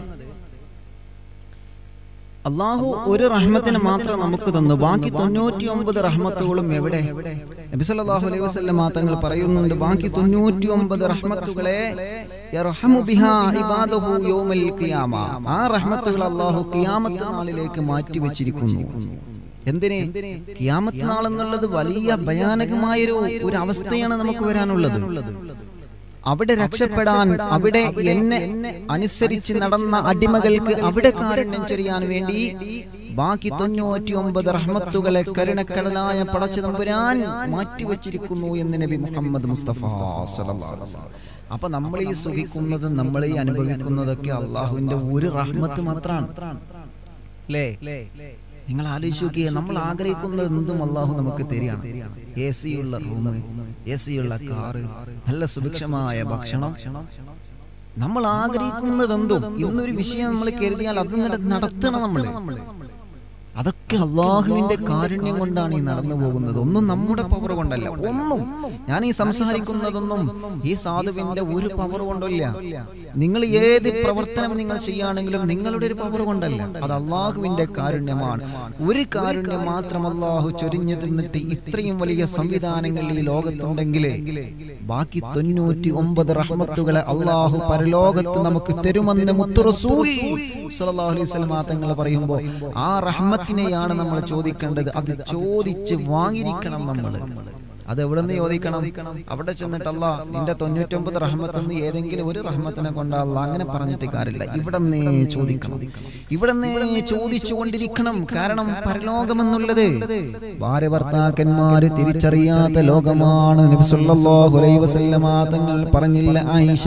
അല്ലാഹു ഒരു റഹ്മത്തിനെ മാത്രം നമുക്ക് തന്നു. ബാക്കി 99 റഹ്മത്തുകളും എവിടെ? നബി സല്ലല്ലാഹു അലൈഹി വസല്ലം തങ്ങൾ പറയുന്നുണ്ട്, ബാക്കി 99 റഹ്മത്തുകളെ യർഹമു ബിഹാ ഇബാദഹു യൗമൽ ഖിയാമ, ആ റഹ്മത്തുകൾ അല്ലാഹു ഖിയാമത്ത് നാളിലേക്ക് മാറ്റി വെച്ചിരിക്കുന്നു. എന്തിനെ? ഖിയാമത്ത് നാൾ എന്നുള്ളത് വലിയ ഭയാനകമായ ഒരു അവസ്ഥയാണ് നമുക്ക് വരാനുള്ളത്. അവിടെ രക്ഷപ്പെടാൻ, അവിടെ എന്നെ അനുസരിച്ച് നടന്ന അടിമകൾക്ക് അവിടെ കാരുണ്യം ചൊരിയാൻ വേണ്ടി ബാക്കി 99 റഹ്മത്തുകളെ കരുണക്കടലായ പടച്ച തമ്പുരാൻ മാറ്റിവെച്ചിരിക്കുന്നു എന്ന് നബി മുഹമ്മദ് മുസ്തഫ സ്വല്ലല്ലാഹു അലൈഹി വസല്ലം. അപ്പൊ നമ്മൾ ഈ സുഖിക്കുന്നത്, നമ്മൾ ഈ അനുഭവിക്കുന്നതൊക്കെ അള്ളാഹുവിന്റെ ഒരു റഹ്മത്ത് മാത്രമാണ് അല്ലേ? നിങ്ങൾ ആലോചിച്ച് നോക്കിയേ, നമ്മൾ ആഗ്രഹിക്കുന്നത് എന്തും അള്ളാഹു നമുക്ക് തരികയാണ്. AC ഉള്ള റൂം, AC ഉള്ള കാറ്, നല്ല സുഭിക്ഷമായ ഭക്ഷണം, നമ്മൾ ആഗ്രഹിക്കുന്നതെന്തും. ഇന്നൊരു വിഷയം നമ്മൾ കരുതിയാൽ അത് നടത്തണം നമ്മൾ. അതൊക്കെ അള്ളാഹുവിന്റെ കാരുണ്യം കൊണ്ടാണ് ഈ നടന്നു പോകുന്നത്. ഒന്നും നമ്മുടെ പവർ കൊണ്ടല്ല. ഒന്നും ഞാൻ ഈ സംസാരിക്കുന്നതൊന്നും ഈ സാധുവിന്റെ ഒരു പവർ കൊണ്ടല്ല. നിങ്ങൾ ഏത് പ്രവർത്തനം നിങ്ങൾ ചെയ്യുകയാണെങ്കിലും നിങ്ങളുടെ ഒരു പവർ കൊണ്ടല്ല, അത് അള്ളാഹുവിന്റെ കാരുണ്യമാണ്. ഒരു കാരുണ്യം മാത്രം അള്ളാഹു ചൊരിഞ്ഞു തന്നിട്ട് ഇത്രയും വലിയ സംവിധാനങ്ങൾ ഈ ലോകത്തുണ്ടെങ്കിൽ ബാക്കി 99 റഹ്മത്തുകളെ അള്ളാഹു പരലോകത്ത് നമുക്ക് തരുമെന്ന് മുത്തു റസൂൽ സ്വല്ലല്ലാഹു അലൈഹി വസല്ലം തങ്ങൾ പറയുമ്പോൾ ആ റഹ്മത്തിനെയാണ് നമ്മൾ ചോദിക്കേണ്ടത്. അത് ചോദിച്ച് വാങ്ങിയിരിക്കണം നമ്മൾ. അത് എവിടെ നിന്ന് ചോദിക്കണം? അവിടെ ചെന്നിട്ട് അല്ലാഹ് നിന്റെ 99 റഹ്മത്തെന്ന് ഏതെങ്കിലും ഒരു റഹ്മത്തിനെ കൊണ്ടല്ല അങ്ങനെ പറഞ്ഞിട്ട് കാര്യമില്ല. ഇവിടെ നിന്ന് ചോദിക്കണം, ഇവിടെ നിന്ന് ചോദിച്ചുകൊണ്ടിരിക്കണം. കാരണം പരലോകമെന്നുള്ളത് ഭാര്യ ഭർത്താക്കന്മാര് തിരിച്ചറിയാത്ത ലോകമാണ്. നബി സല്ലല്ലാഹു അലൈഹി വസല്ലം തങ്ങൾ പറഞ്ഞില്ല,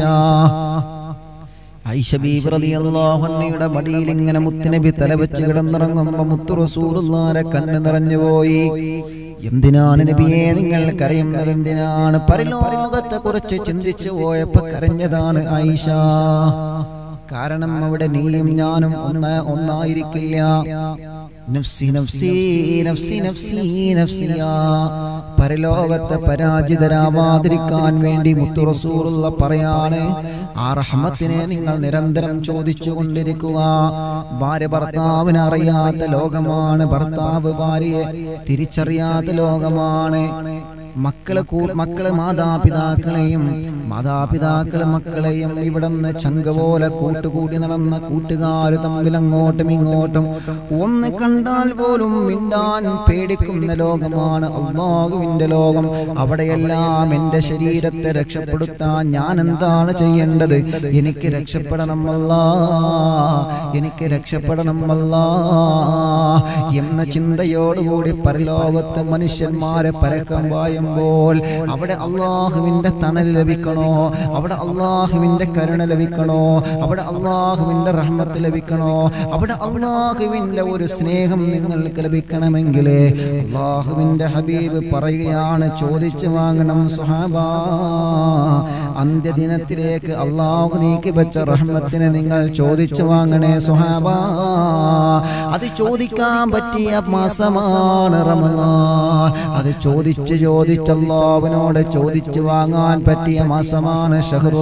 ആയിഷ ബീബി റളിയല്ലാഹു അൻഹയുടെ മടിയിൽ ഇങ്ങനെ മുത്തുനബി തലവെച്ച് കിടന്നിറങ്ങുമ്പോൾ മുത്തു റസൂലുള്ളാഹിന്റെ കണ്ണ് നിറഞ്ഞുപോയി. എന്തിനാണ് നബിയെ നിങ്ങൾ കരയുന്നത്? എന്തിനാണ്? പരലോകത്തെ കുറിച്ച് ചിന്തിച്ചു പോയപ്പോ കരഞ്ഞതാണ് ആയിഷ. കാരണം അവിടെ നീയും ഞാനും ഒന്നായിരിക്കില്ല. നഫ്സി നഫ്സി നഫ്സി നഫ്സി നഫ്സിയാ. പരലോകത്തെ പരാജിതരാവാതിരിക്കാൻ വേണ്ടി മുത്തു റസൂലുള്ള പറയാണ്, ആ റഹ്മത്തിനെ നിങ്ങൾ നിരന്തരം ചോദിച്ചു കൊണ്ടിരിക്കുക. ഭാര്യ ഭർത്താവിനെ അറിയാത്ത ലോകമാണ്, ഭർത്താവ് ഭാര്യയെ തിരിച്ചറിയാത്ത ലോകമാണ്. മക്കള് മാതാപിതാക്കളെയും മാതാപിതാക്കള് മക്കളെയും ഇവിടുന്ന് ചങ്ക പോലെ കൂട്ടുകൂടി നടന്ന കൂട്ടുകാര് തമ്മിൽ അങ്ങോട്ടും ഇങ്ങോട്ടും ഒന്ന് കണ്ടാൽ പോലും മിണ്ടാൻ പേടിക്കുന്ന ലോകമാണ് അല്ലാഹുവിന്റെ ലോകം. അവിടെയെല്ലാം എന്റെ ശരീരത്തെ രക്ഷപ്പെടുത്താൻ ഞാൻ എന്താണ് ചെയ്യേണ്ടത്? എനിക്ക് രക്ഷപ്പെടണം അല്ലാഹ്, എനിക്ക് രക്ഷപ്പെടണം അല്ലാഹ് എന്ന ചിന്തയോടുകൂടി പരലോകത്ത് മനുഷ്യന്മാരെ പരക്കം പായുമ്പോൾ അവിടെ അള്ളാഹുവിന്റെ തണൽ ലഭിക്കണോ? അവിടെ അള്ളാഹുവിന്റെ കരുണ ലഭിക്കണോ? അവിടെ അള്ളാഹുവിന്റെ റഹ്മത്ത് ലഭിക്കണോ? അവിടെ അള്ളാഹുവിന്റെ ഒരു സ്നേഹം നിങ്ങൾക്ക് ലഭിക്കണമെങ്കിൽ അള്ളാഹുവിന്റെ ഹബീബ് പറയുകയാണ്, ചോദിച്ചു വാങ്ങണം സ്വഹാബാ. അന്ത്യദിനത്തിലേക്ക് അള്ളാഹു നീക്കി വെച്ച റഹ്മത്തിനെ നിങ്ങൾ ചോദിച്ചു വാങ്ങണേ സ്വഹാബാ. അത് ചോദിക്കാൻ പറ്റിയ മാസമാണ് റമളാൻ. അത് ചോദിച്ച് അല്ലാഹുവിനോട് ചോദിച്ചു വാങ്ങാൻ പറ്റിയ മാസമാണ് ശഹ്റു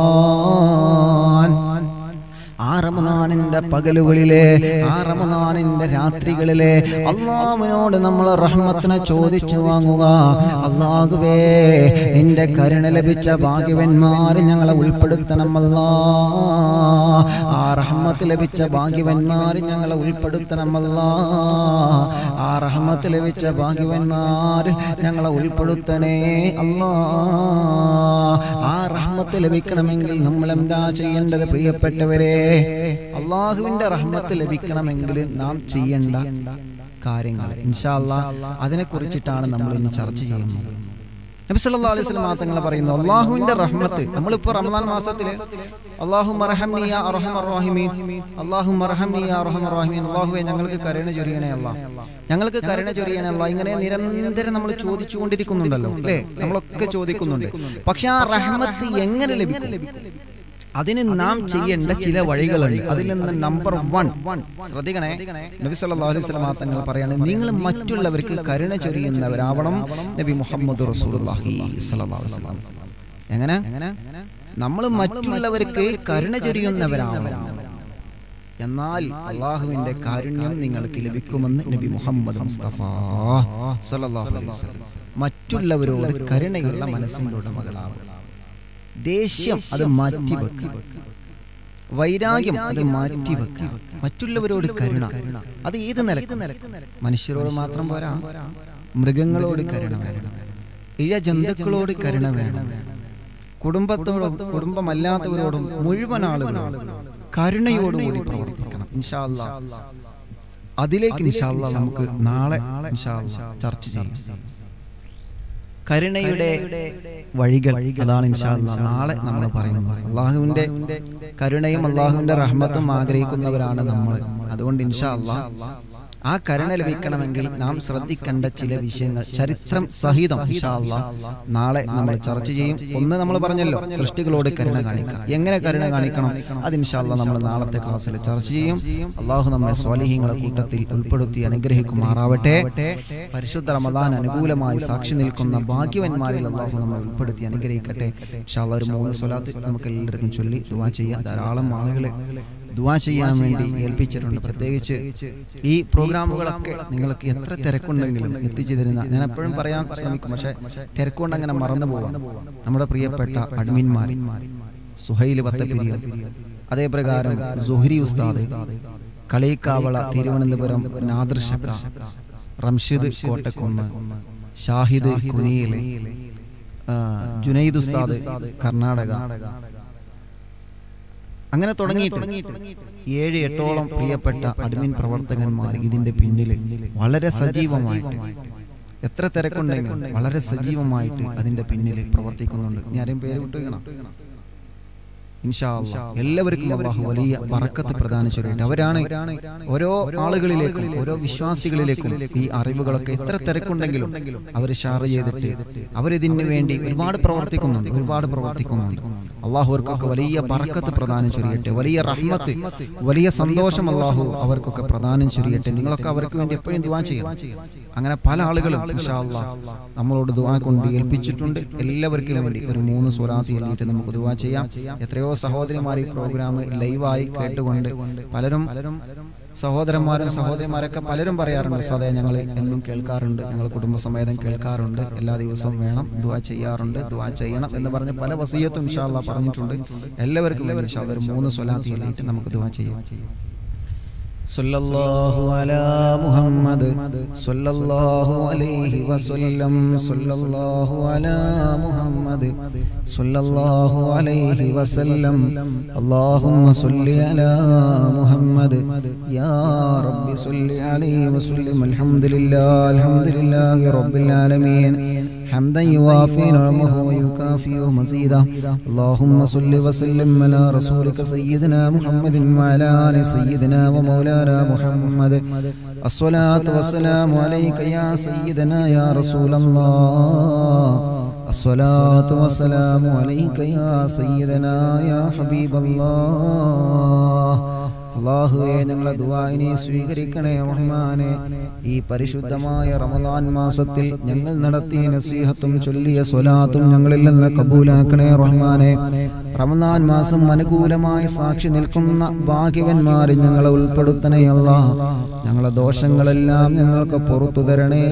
റമളാൻ. ആ റമളാനിന്റെ പകലുകളിലെ, ആ റമളാനിന്റെ രാത്രികളിലെ അല്ലാഹുവിനോട് നമ്മൾ റഹ്മത്തിനെ ചോദിച്ചു വാങ്ങുക. അല്ലാഹുവേ, നിന്റെ കരുണ ലഭിച്ച ഭാഗ്യവന്മാരെ ഞങ്ങളെ ഉൾപ്പെടുത്തണം അല്ലാഹ്. ആ റഹ്മത്ത് ലഭിച്ച ഭാഗ്യവന്മാരെ ഞങ്ങളെ ഉൾപ്പെടുത്തണം അല്ലാഹ്. ആ റഹ്മത്ത് ലഭിച്ച ഭാഗ്യവന്മാരെ ഞങ്ങളെ ഉൾപ്പെടുത്തണേ അല്ലാഹ്. ആ റഹ്മത്ത് ലഭിക്കണമെങ്കിൽ നമ്മൾ എന്താ ചെയ്യേണ്ടത് പ്രിയപ്പെട്ടവരെ? അള്ളാഹുവിന്റെ റഹ്മത്ത് ലഭിക്കണമെങ്കിൽ നാം ചെയ്യേണ്ട കാര്യങ്ങൾ ഇൻഷാ അല്ലാഹ് അതിനെ കുറിച്ചിട്ടാണ് നമ്മൾ ഇന്ന് ചർച്ച ചെയ്യുന്നത്. നബി സല്ലല്ലാഹു അലൈഹി വസല്ലം തങ്ങൾ പറയുന്നു, അള്ളാഹുവിന്റെ റഹ്മത്ത്. നമ്മളിപ്പോ റമളാൻ മാസത്തില് അല്ലാഹുമ്മ റഹംനി യാ അർഹമർ റഹീമീൻ, അല്ലാഹുമ്മ റഹംനി യാ അർഹമർ റഹീമീൻ, അല്ലാഹുവേ ഞങ്ങൾക്ക് കരുണ ചൊരിയണേ അല്ലാഹ്, ഞങ്ങൾക്ക് കരുണ ചൊരിയണേ അല്ലാഹ്. ഇങ്ങനെ നിരന്തരം നമ്മൾ ചോദിച്ചുകൊണ്ടിരിക്കുന്നുണ്ടല്ലോ അല്ലേ? നമ്മളൊക്കെ ചോദിക്കുന്നുണ്ട്. പക്ഷെ ആ റഹ്മത്ത് എങ്ങനെ ലഭിക്കും? അതിന് നാം ചെയ്യേണ്ട ചില വഴികളുണ്ട്. അതിൽ നിന്ന് നമ്പർ 1 ശ്രദ്ധിക്കണേ. നബി സല്ലല്ലാഹു അലൈഹി വസല്ലം തങ്ങൾ പറയാണ്, നിങ്ങൾ മറ്റുള്ളവർക്ക് കരുണ ചൊരിയുന്നവരാവണം നബി മുഹമ്മദ് റസൂലുള്ളാഹി സ്വല്ലല്ലാഹു അലൈഹി വസല്ലം. എങ്ങനെ? നമ്മൾ മറ്റുള്ളവർക്ക് കരുണ ചൊരിയുന്നവരാവണം, എന്നാൽ അള്ളാഹുവിന്റെ കാരുണ്യം നിങ്ങൾക്ക് ലഭിക്കുമെന്ന് നബി മുഹമ്മദ് മുസ്തഫ സ്വല്ലല്ലാഹു അലൈഹി വസല്ലം. മറ്റുള്ളവരോട് കരുണയുള്ള മനസ്സിന്റെ ഉടമകളാവണം. ദേഷ്യം അത് മാറ്റിവെക്കുക, വൈരാഗ്യം അത് മാറ്റിവെക്കുക. മറ്റുള്ളവരോട് കരുണ, അത് ഏത് നിലക്കും. മനുഷ്യരോട് മാത്രം പോരാ, മൃഗങ്ങളോട് കരുണ വേണം, ഇഴ ജന്തുക്കളോട് കരുണ വേണം, കുടുംബത്തോടും കുടുംബമല്ലാത്തവരോടും മുഴുവൻ ആളുകളോടും കരുണയോടുകൂടി പ്രവർത്തിക്കണം. ഇൻഷാ അല്ലാഹ് അതിലേക്ക് ഇൻഷാ അല്ലാഹ് നമുക്ക് നാളെ ഇൻഷാ അല്ലാഹ് ചർച്ച ചെയ്യാം. കരുണയുടെ വഴികൾ അതാണ് ഇൻഷാ അല്ലാഹ് നാളെ നമ്മൾ പറയുന്നത്. അള്ളാഹുവിന്റെ കരുണയും അള്ളാഹുവിന്റെ റഹ്മത്തും ആഗ്രഹിക്കുന്നവരാണ് നമ്മൾ. അതുകൊണ്ട് ഇൻഷാ അല്ലാഹ് ആ കരുണ ലഭിക്കണമെങ്കിൽ നാം ശ്രദ്ധിക്കേണ്ട ചില വിഷയങ്ങൾ ചരിത്രം സഹിതം ഇൻഷാ അല്ലാഹ് നാളെ നമ്മൾ ചർച്ച ചെയ്യും. ഒന്ന് നമ്മൾ പറഞ്ഞല്ലോ, സൃഷ്ടികളോട് കരുണ കാണിക്കാം. എങ്ങനെ കരുണ കാണിക്കണം അത് ഇൻഷാ അല്ലാഹ് നമ്മൾ നാളത്തെ ക്ലാസ്സിൽ ചർച്ച ചെയ്യും. അള്ളാഹു നമ്മെ സ്വാലിഹീങ്ങളുടെ കൂട്ടത്തിൽ ഉൾപ്പെടുത്തി അനുഗ്രഹിക്കുമാറാവട്ടെ. പരിശുദ്ധ റമദാൻ അനുകൂലമായി സാക്ഷി നിൽക്കുന്ന ഭാഗ്യവന്മാരിൽ അള്ളാഹു നമ്മെ ഉൾപ്പെടുത്തി അനുഗ്രഹിക്കട്ടെ. ഇൻഷാ അല്ലാഹ് ഒരു 3 സ്വലാത്ത് നമുക്ക് എല്ലാവർക്കും ചൊല്ലി ദുആ ചെയ്യാം. ധാരാളം ആളുകളെ ദുആ ചെയ്യാൻ വേണ്ടി ഏൽപ്പിച്ചിട്ടുണ്ട്. പ്രത്യേകിച്ച് ഈ പ്രോഗ്രാമുകളൊക്കെ നിങ്ങൾക്ക് എത്ര തിരക്കുണ്ടെങ്കിലും എത്തിച്ചു തരുന്ന, ഞാൻ എപ്പോഴും പറയാൻ ശ്രമിക്കും, പക്ഷെ തിരക്കുകൊണ്ട് അങ്ങനെ മറന്നു പോവാം. നമ്മുടെ പ്രിയപ്പെട്ട അഡ്മിന്മാർ സുഹൈൽ വത്തപ്പിരിയം, അതേപ്രകാരം സുഹരി ഉസ്താദ്, കളീക്കാവള തിരുവനന്തപുരം നാദർഷക്ക, റംഷിദ് കോട്ടക്കുന്ന്, ഷാഹിദ് കുനിയിലെ, ജുനൈദ് ഉസ്താദ് കർണാടക, അങ്ങനെ തുടങ്ങിയിട്ട് 7-8ഓളം പ്രിയപ്പെട്ട അഡ്മിൻ പ്രവർത്തകന്മാർ ഇതിന്റെ പിന്നിൽ വളരെ സജീവമായിട്ട്, എത്ര തിരക്കുണ്ടെങ്കിലും വളരെ സജീവമായിട്ട് അതിന്റെ പിന്നിൽ പ്രവർത്തിക്കുന്നുണ്ട്. ഇനി ആരെയും പേര് വിട്ടുകണം. ഇൻഷാ അല്ലാഹ് എല്ലാവർക്കും അല്ലാഹു വലിയ ബറക്കത്ത് പ്രദാനം ചെയ്യട്ടെ. അവരാണ് ഓരോ ആളുകളിലേക്കും ഓരോ വിശ്വാസികളിലേക്കും ഈ അറിവുകളൊക്കെ എത്ര തിരക്കുണ്ടെങ്കിലും അവർ ഷെയർ ചെയ്തിട്ട് അവരിതിന് വേണ്ടി ഒരുപാട് പ്രവർത്തിക്കുന്നുണ്ട്. അല്ലാഹു അവർക്കൊക്കെ വലിയ ബറക്കത്ത് പ്രദാനം ചെയ്യട്ടെ. വലിയ റഹ്മത്ത്, വലിയ സന്തോഷം അല്ലാഹു അവർക്കൊക്കെ പ്രദാനം ചെയ്യട്ടെ. നിങ്ങളൊക്കെ അവർക്ക് വേണ്ടി എപ്പോഴും ദുആ ചെയ്യണം. അങ്ങനെ പല ആളുകളും ഇൻഷാ അല്ലാഹ് നമ്മളോട് ദുആ കൊണ്ട് ഏൽപ്പിച്ചിട്ടുണ്ട്. എല്ലാവർക്കും വേണ്ടി ഒരു 3 സ്വലാത്ത് ചൊല്ലിയിട്ട് നമുക്ക് ദുആ ചെയ്യാം. എത്രയോ സഹോദരിമാർ ഈ പ്രോഗ്രാം ലൈവായി കേട്ടുകൊണ്ട് പലരും സഹോദരന്മാരും സഹോദരിമാരൊക്കെ പലരും പറയാറുണ്ട്, ഉസ്താദേ ഞങ്ങൾ എന്നും കേൾക്കാറുണ്ട്, ഞങ്ങൾ കുടുംബസമേതം കേൾക്കാറുണ്ട്, എല്ലാ ദിവസവും വേണം, ദുആ ചെയ്യാറുണ്ട്, ദുആ ചെയ്യണം എന്ന് പറഞ്ഞ് പല വസിയത്തും ഇൻഷാ അല്ലാഹ് പറഞ്ഞിട്ടുണ്ട്. എല്ലാവർക്കും വേണ്ടി ഇൻഷാ അല്ലാഹ് ഒരു 3 സ്വലാത്ത് ചൊല്ലിയിട്ട് നമുക്ക് ദുആ ചെയ്യാം. സല്ലല്ലാഹു അലാ മുഹമ്മദ് സല്ലല്ലാഹു അലൈഹി വസല്ലം സല്ലല്ലാഹു അലാ മുഹമ്മദ് സല്ലല്ലാഹു അലൈഹി വസല്ലം അല്ലാഹുമ്മ സല്ലി അലാ മുഹമ്മദ് യാ റബ്ബി സല്ലി അലൈഹി വസല്ലം അൽഹംദുലില്ലാഹി റബ്ബിൽ ആലമീൻ حمدا يوافي نعمه ويكافئ مزيدا اللهم صل وسلم على رسولك سيدنا محمد وعلى آل سيدنا ومولانا محمد الصلاة والسلام عليك يا سيدنا يا رسول الله الصلاة والسلام عليك يا سيدنا يا حبيب الله അല്ലാഹുവേ ഞങ്ങളുടെ ദുആഇനെ സ്വീകരിക്കണേ റഹ്മാനേ. ഈ പരിശുദ്ധമായ റമളാൻ മാസത്തിൽ ഞങ്ങൾ നടത്തിയ നസീഹത്തും ചൊല്ലിയ സ്വലാത്തും ഞങ്ങളിൽ നിന്ന് കബൂലാക്കണേ റഹ്മാനേ. റമളാൻ മാസം അനുകൂലമായി സാക്ഷി നിൽക്കുന്ന ഭാഗ്യവന്മാരിൽ ഞങ്ങളെ ഉൾപ്പെടുത്തണേ അല്ലാഹ്. ഞങ്ങളുടെ ദോഷങ്ങളെല്ലാം ഞങ്ങൾക്ക് പുറത്തു തരണേ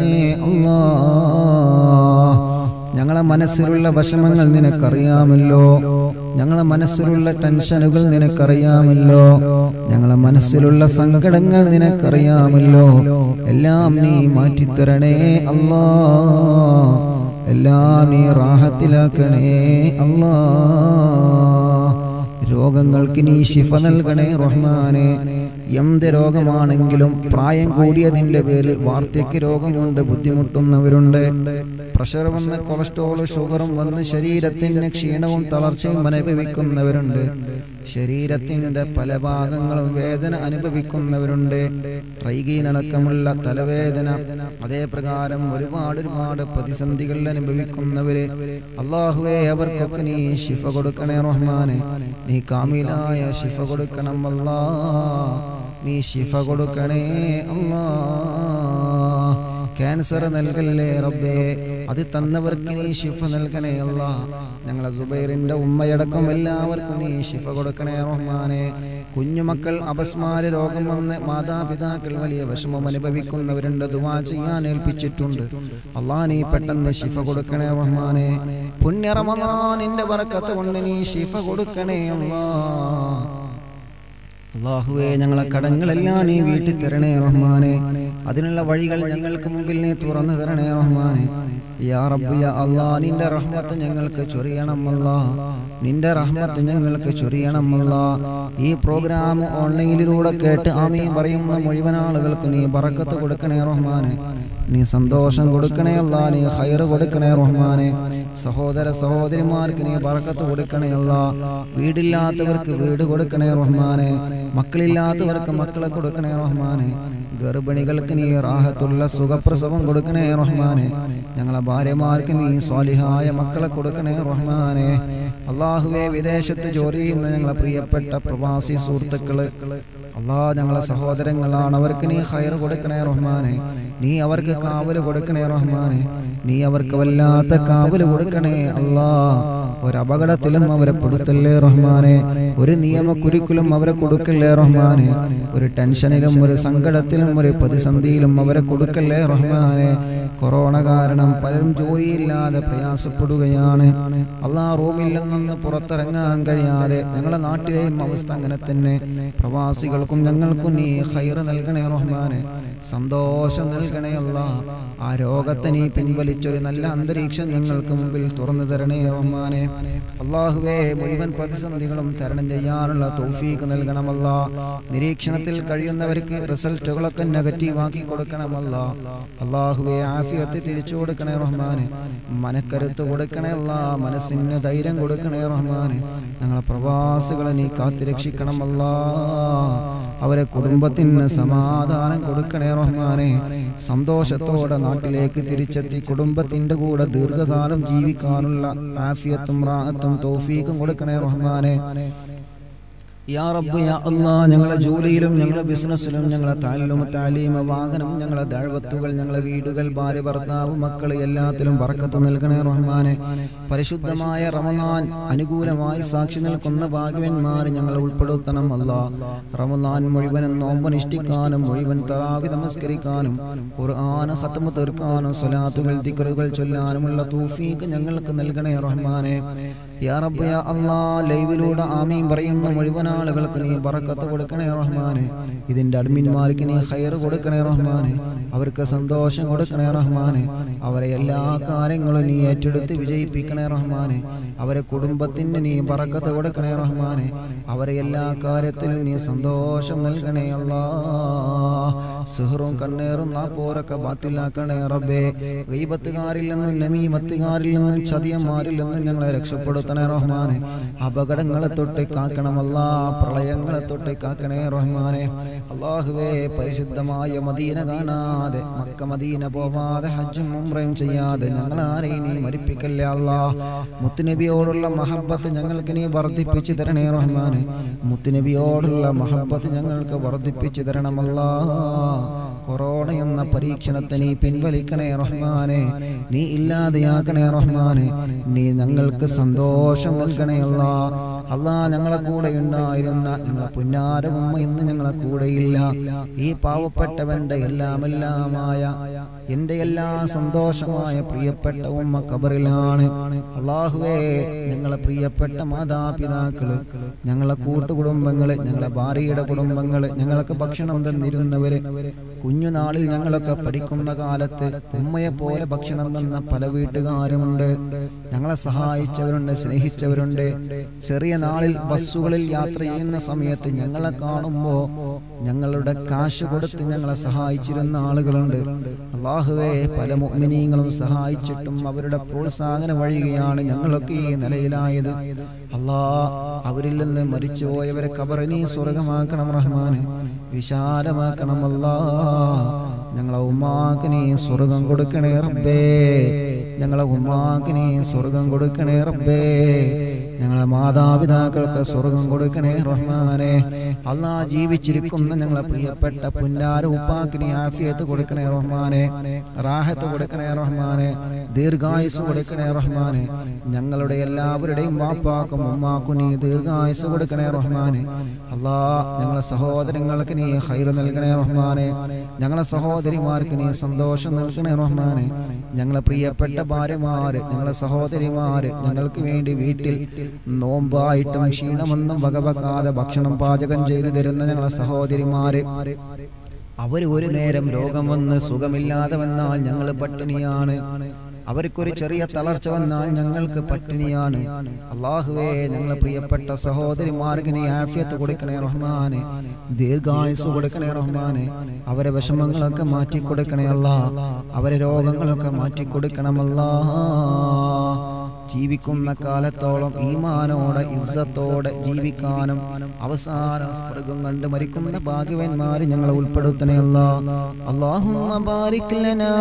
അല്ലാഹ്. ഞങ്ങളെ മനസ്സിലുള്ള വിഷമങ്ങൾ നിനക്കറിയാമല്ലോ, ഞങ്ങളെ മനസ്സിലുള്ള ടെൻഷനുകൾ നിനക്കറിയാമല്ലോ, ഞങ്ങളെ മനസ്സിലുള്ള സങ്കടങ്ങൾ നിനക്കറിയാമല്ലോ. എല്ലാം നീ മാറ്റിത്തരണേ അല്ലാഹ്, എല്ലാം നീ റാഹത്തിലാക്കണേ അല്ലാഹ്. രോഗങ്ങൾക്ക് നീ ശിഫ നൽകണേ റഹ്മാനേ. എന്ത് രോഗമാണെങ്കിലും പ്രായം കൂടിയതിന്റെ പേരിൽ വാർദ്ധക്യ രോഗം കൊണ്ട് ബുദ്ധിമുട്ടുന്നവരുണ്ട്. പ്രഷർ വന്ന് കൊളസ്ട്രോൾ ഷുഗറും വന്ന് ശരീരത്തിന് ക്ഷീണവും തളർച്ചയും അനുഭവിക്കുന്നവരുണ്ട്. ശരീരത്തിന്റെ പല ഭാഗങ്ങളും വേദന അനുഭവിക്കുന്നവരുണ്ട്. ട്രൈഗീനടക്കമുള്ള തലവേദന, അതേപ്രകാരം ഒരുപാട് പ്രതിസന്ധികൾ അനുഭവിക്കുന്നവര് അല്ലാഹുവേ അവർക്കൊക്കെ നീ ശിഫ കൊടുക്കണേ റഹ്മാനെ. നീ കാമിലായ ശിഫ കൊടുക്കണം അല്ലാഹ്, നീ ശിഫ കൊടുക്കണേ അല്ലാഹ്. ക്യാൻസർ നൽകല്ലേ റബ്ബേ, അത് തന്നവർക്ക് നീ ശിഫ നൽകണേ അല്ലാഹ്. ഞങ്ങളെ സുബൈറിന്റെ ഉമ്മയടക്കം എല്ലാവർക്കും നീ ശിഫ കൊടുക്കണേ റഹ്മാനെ. കുഞ്ഞുമക്കൾ അപസ്മാര രോഗം വന്ന് മാതാപിതാക്കൾ വലിയ വിഷമം അനുഭവിക്കുന്നവരുണ്ട്, ദുആ ചെയ്യാൻ ഏൽപ്പിച്ചിട്ടുണ്ട്. അല്ലാഹ് നീ പെട്ടെന്ന് ശിഫ കൊടുക്കണേ റഹ്മാനെ. പുണ്യ റമളാനിന്റെ ബറക്കത്ത് കൊണ്ട് നീ ശിഫ കൊടുക്കണേ അല്ലാഹ്. അല്ലാഹുവേ ഞങ്ങളെ കടങ്ങളെല്ലാം നീ വീട്ടി തരണേ റഹ്മാനെ. അതിനുള്ള വഴികൾ ഞങ്ങൾക്ക് മുമ്പിൽ നീ തുറന്നു തരണേ റഹ്മാനെ. യാ റബ്ബ് യാ അല്ലാഹ്, നിന്റെ റഹ്മത്ത് ഞങ്ങൾക്ക് ചൊരിയണം അല്ലാഹ്, നിന്റെ റഹ്മത്ത് ഞങ്ങൾക്ക് ചൊരിയണം അല്ലാഹ്. ഈ പ്രോഗ്രാം ഓൺലൈനിലൂടെ കേട്ട് ആമീൻ പറയുന്ന മുഴുവൻ ആളുകൾക്ക് നീ ബറക്കത്ത് കൊടുക്കണേ റഹ്മാനെ, നീ സന്തോഷം കൊടുക്കണേ അല്ലാഹ്, നീ ഖൈർ കൊടുക്കണേ റഹ്മാനെ. സഹോദര സഹോദരിമാർക്ക് നീ ബറക്കത്ത് കൊടുക്കണേ അല്ലാഹ്. വീടില്ലാത്തവർക്ക് വീട് കൊടുക്കണേ റഹ്മാനെ, മക്കളില്ലാത്തവർക്ക് മക്കളെ കൊടുക്കണേ റഹ്മാനെ. ഗർഭിണികൾക്ക് നീ റാഹത്തുള്ള സുഖപ്രസവം കൊടുക്കണേ റഹ്മാനെ. ഞങ്ങളെ ഭാര്യമാർക്ക് നീ സ്വാലിഹായ മക്കളെ കൊടുക്കണേ റഹ്മാനെ. അല്ലാഹുവേ വിദേശത്ത് ജോലി ചെയ്യുന്ന ഞങ്ങളെ പ്രിയപ്പെട്ട പ്രവാസി സുഹൃത്തുക്കള് അല്ലാഹ് ഞങ്ങളെ സഹോദരങ്ങളാണ്, അവർക്ക് നീ ഖൈർ കൊടുക്കണേ റഹ്മാനെ, നീ അവർക്ക് കാവല് കൊടുക്കണേ റഹ്മാനെ, നീ അവർക്ക് വല്ലാത്ത കാവല് കൊടുക്കണേ അല്ലാഹ്. ഒരപകടത്തിലും അവരെ പെടുത്തല്ലേ റഹ്മാനെ, ഒരു നിയമക്കുരുക്കിലും അവരെ കൊടുക്കല്ലേ റഹ്മാനെ, ഒരു ടെൻഷനിലും ഒരു സങ്കടത്തിലും ഒരു പ്രതിസന്ധിയിലും അവരെ കൊടുക്കല്ലേ റഹ്മാനെ. കൊറോണ കാരണം പലരും ജോലിയില്ലാതെ പ്രയാസപ്പെടുകയാണ് അല്ലാഹ്. റൂമിൽ നിന്ന് പുറത്തിറങ്ങാൻ കഴിയാതെ ഞങ്ങളുടെ നാട്ടിലെയും അവസ്ഥ അങ്ങനെ തന്നെ. പ്രവാസികൾക്കും ഞങ്ങൾക്കും നീ ഖൈർ നൽകണേ റഹ്മാനെ, സന്തോഷം നൽകണേ അല്ലാഹ്. ആ രോഗത്തെ നീ പിൻവലിച്ചൊരു നല്ല അന്തരീക്ഷം ഞങ്ങൾക്ക് മുമ്പിൽ തുറന്നു തരണേ റഹ്മാനെ. അല്ലാഹുവേ മുഴുവൻ പ്രതിസന്ധികളും തരണം ചെയ്യാനുള്ള തൗഫീഖ് നൽകണമല്ലാ. നിരീക്ഷണത്തിൽ കഴിയുന്നവർക്ക് റിസൾട്ടുകളൊക്കെ നെഗറ്റീവാക്കി കൊടുക്കണമല്ലാ. അല്ലാഹുവേ ആഫിയത്ത് തിരിച്ചു കൊടുക്കണേ റഹ്മാനെ, മനക്കരുത്ത് കൊടുക്കണേ അല്ലാ, മനസ്സിന് ധൈര്യം കൊടുക്കണേ റഹ്മാനെ. ഞങ്ങളെ പ്രവാസികളെ നീ കാത്തുരക്ഷിക്കണമല്ലാ, അവരെ കുടുംബത്തിന് സമാധാനം കൊടുക്കണേ റഹ്മാനെ. സന്തോഷത്തോടെ നാട്ടിലേക്ക് തിരിച്ചെത്തി കുടുംബത്തിന്റെ കൂടെ ദീർഘകാലം ജീവിക്കാനുള്ള ആഫിയത്തും റാഹത്തും തൗഫീഖും കൊടുക്കണേ റഹ്മാനെ. യാ റബ്ബ് യാ അല്ലാഹ്, ഞങ്ങളുടെ ജോലിയിലും ഞങ്ങളുടെ ബിസിനസ്സിലും ഞങ്ങളുടെ താലിലും താലീമ വാഹനം ഞങ്ങളുടെ ദഅവത്തുകൾ ഞങ്ങളുടെ വീടുകൾ ഭാര്യ ഭർത്താവ് മക്കൾ എല്ലാത്തിലും ബറക്കത്ത് നൽകണേ റഹ്മാനെ. പരിശുദ്ധമായ റമളാൻ അനുകൂലമായി സാക്ഷി നിൽക്കുന്ന ഭാഗ്യവന്മാർ ഞങ്ങളെ ഉൾപ്പെടുത്തണം അല്ലാഹ്. റമളാൻ മുഴുവനും നോമ്പനുഷ്ഠിക്കാനും മുഴുവൻ തറാവി നമസ്കരിക്കാനും ഖുർആൻ ഖത്മ തീർക്കാനും സ്വലാത്തുകൾ ദിക്റുകൾ ചൊല്ലാനുമുള്ള തൗഫീഖ് ഞങ്ങൾക്ക് നൽകണേ റഹ്മാനെ. യാ റബ്ബ് യാ അല്ലാഹ്, ലൈവിലൂടെ ആമീൻ പറയുന്ന മുഴുവൻ ആളുകൾക്ക് നീ ബറക്കത്ത് കൊടുക്കണേ റഹ്മാനെ. ഇതിന്റെ അഡ്മിന്മാർക്ക് നീ ഖൈർ കൊടുക്കണേ റഹ്മാനെ, അവർക്ക് സന്തോഷം കൊടുക്കണേ റഹ്മാനെ. അവരെ എല്ലാ കാര്യങ്ങളും നീ ഏറ്റെടുത്ത് വിജയിപ്പിക്കണേ റഹ്മാനെ. അവരെ കുടുംബത്തിന് നീ ബറക്കത്ത് കൊടുക്കണേ റഹ്മാനെ. അവരെ എല്ലാ കാര്യത്തിലും നീ സന്തോഷം നൽകണേ അല്ലാഹ്. സിഹ്റും കണ്ണേറും നാപ്പോരൊക്കെ ബാത്തിലാക്കണേ റബ്ബേ. ഗീബത്തുകാരിൽ നിന്നും നമീമത്തുകാരിൽ നിന്നും ചതിയന്മാരിൽ നിന്നും ഞങ്ങളെ രക്ഷപ്പെടുത്തണേ റഹ്മാനെ. അപകടങ്ങളെ തൊട്ട് കാക്കണമല്ലാ, പ്രളയങ്ങളെ തൊട്ട് കാക്കണേ റഹ്മാനെ. അല്ലാഹുവേ പരിശുദ്ധമായ മദീന കാണാതെ മക്ക മദീന പോവാതെ ഹജ്ജും ഉംറയും ചെയ്യാതെ ഞങ്ങളാരെയും നീ മരിപ്പിക്കല്ലേ അല്ലാഹ്. മുത്തുനബിയോടുള്ള മഹബ്ബത്ത് ഞങ്ങൾക്ക് നീ വർദ്ധിപ്പിച്ചു തരണേ റഹ്മാനെ. മുത്തുനബിയോടുള്ള മഹബ്ബത്ത് ഞങ്ങൾക്ക് വർദ്ധിപ്പിച്ചു തരണമല്ലാ. കൊറോണ എന്ന പരീക്ഷണത്തെ നീ പിൻവലിക്കണേ റഹ്മാനെ, നീ ഇല്ലാതെയാക്കണേ റഹ്മാനെ. നീ ഞങ്ങൾക്ക് സന്തോഷം നൽകണേ അല്ലാ. അല്ലാ, ഞങ്ങളെ കൂടെ ഉണ്ടായിരുന്ന ഞങ്ങളെ പുന്നാര ഉമ്മ ഇന്ന് ഞങ്ങളെ കൂടെയില്ല. ഈ പാവപ്പെട്ടവന്റെ എല്ലാമെല്ലാമായ എന്റെ എല്ലാ സന്തോഷമായ പ്രിയപ്പെട്ട ഉമ്മ ഖബറിലാണ്. അല്ലാഹുവേ ഞങ്ങളെ പ്രിയപ്പെട്ട മാതാപിതാക്കള്, ഞങ്ങളെ കൂട്ടുകുടുംബങ്ങള്, ഞങ്ങളെ ഭാര്യയുടെ കുടുംബങ്ങള്, ഞങ്ങൾക്ക് ഭക്ഷണം തന്നിരുന്നവര്, കുഞ്ഞുനാളിൽ ഞങ്ങളൊക്കെ പഠിക്കുന്ന കാലത്ത് ഉമ്മയെ പോലെ ഭക്ഷണം തന്ന പല വീട്ടുകാരുമുണ്ട്. ഞങ്ങളെ സഹായിച്ചവരുണ്ട്, സ്നേഹിച്ചവരുണ്ട്. ചെറിയ നാളിൽ ബസ്സുകളിൽ യാത്ര ചെയ്യുന്ന സമയത്ത് ഞങ്ങളെ കാണുമ്പോ ഞങ്ങളുടെ കാശ് കൊടുത്ത് ഞങ്ങളെ സഹായിച്ചിരുന്ന ആളുകളുണ്ട്. അല്ലാഹുവേ പല മുഅ്മിനീങ്ങളും സഹായിച്ചിട്ടും അവരുടെ പ്രോത്സാഹന വഴിയാണ് ഞങ്ങളൊക്കെ ഈ നിലയിലായത്. അല്ലാ, അവരിൽ നിന്ന് മരിച്ചുപോയവരെ ഖബർ നീ സ്വർഗമാക്കണം റഹ്മാനെ, വിശാലമാക്കണം അല്ലാ. ഞങ്ങളെ ഉമ്മാക്ക് നീ സ്വർഗം കൊടുക്കണേ റബ്ബേ, ഞങ്ങളെ ഉമ്മാക്ക് നീ സ്വർഗം കൊടുക്കണേ റബ്ബേ. ഞങ്ങളെ മാതാപിതാക്കൾക്ക് സ്വർഗം കൊടുക്കണേ റഹ്മാനെ. അല്ലാ, ജീവിച്ചിരിക്കുന്ന ഞങ്ങളെ പ്രിയപ്പെട്ട പുന്നാര ഉപ്പാക്ക് നീ ആഫിയത്ത് കൊടുക്കണേ റഹ്മാനെ, റാഹത്ത് കൊടുക്കണേ റഹ്മാനെ, ദീർഘായുസ് കൊടുക്കണേ റഹ്മാനെ. ഞങ്ങളുടെ എല്ലാവരുടെയും വാപ്പാക്കും ഉമ്മാക്കും നീ ദീർഘായുസ് കൊടുക്കണേ റഹ്മാനെ. അല്ലാ, ഞങ്ങളെ സഹോദരങ്ങൾക്ക് നീ ഖൈർ നൽകണേ റഹ്മാനെ. ഞങ്ങളെ സഹോദരിമാർക്ക് നീ സന്തോഷം നൽകണേ റഹ്മാനെ. ഞങ്ങളെ പ്രിയപ്പെട്ട ഭാര്യമാര്, ഞങ്ങളെ സഹോദരിമാര് ഞങ്ങൾക്ക് വേണ്ടി വീട്ടിൽ നോമ്പായിട്ടും ക്ഷീണമൊന്നും വകവെക്കാതെ ഭക്ഷണം പാചകം ചെയ്തു തരുന്ന ഞങ്ങളെ സഹോദരിമാര്, അവർ ഒരു നേരം രോഗം വന്ന് സുഖമില്ലാതെ വന്നാൽ ഞങ്ങൾ പട്ടിണിയാണ്. അവർക്കൊരു ചെറിയ തളർച്ച വന്നാൽ ഞങ്ങൾക്ക് പട്ടിണിയാണ്. അല്ലാഹുവേ, ഞങ്ങളെ പ്രിയപ്പെട്ട സഹോദരിമാർക്ക് നീ ആഫിയത്ത് കൊടുക്കണേ റഹ്മാനെ, ദീർഘായുസ് കൊടുക്കണേ റഹ്മാനെ. അവരെ വിഷമങ്ങളൊക്കെ മാറ്റി കൊടുക്കണേ അല്ലാ, അവരെ രോഗങ്ങളൊക്കെ മാറ്റി കൊടുക്കണമല്ലാ. ജീവിക്കുന്ന കാലത്തോളം ഈമാനോടെ ഇസ്സത്തോടെ ജീവിക്കാനും അവസാനം സ്വർഗ്ഗം കണ്ട് മരിക്കുന്ന ഭാഗ്യവാന്മാരെ ഞങ്ങളെ ഉൾപ്പെടുത്തണേ അല്ലാ. അല്ലാഹുമ്മ ബാരിക് ലനാ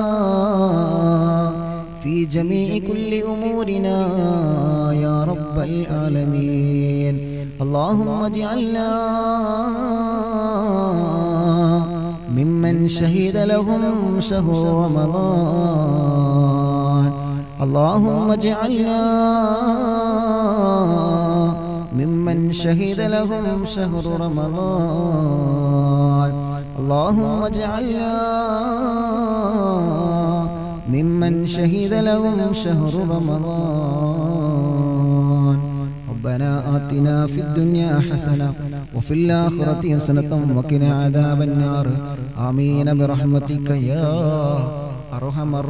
ഫീ ജമീഇ കുല്ലി ഉമൂരിനാ യാ റബ്ബൽ ആലമീൻ. അല്ലാഹുമ്മ ജഅൽനാ മിമ്മൻ ശഹീദ ലഹും ശഹ്റു റമളാൻ. اللهم اجعلنا ممن شهد لهم شهر رمضان. اللهم اجعلنا ممن شهد لهم شهر رمضان. ربنا آتنا في الدنيا حسنة وفي الآخرة حسنة وقنا عذاب النار. آمين برحمتك يا അർഹമർ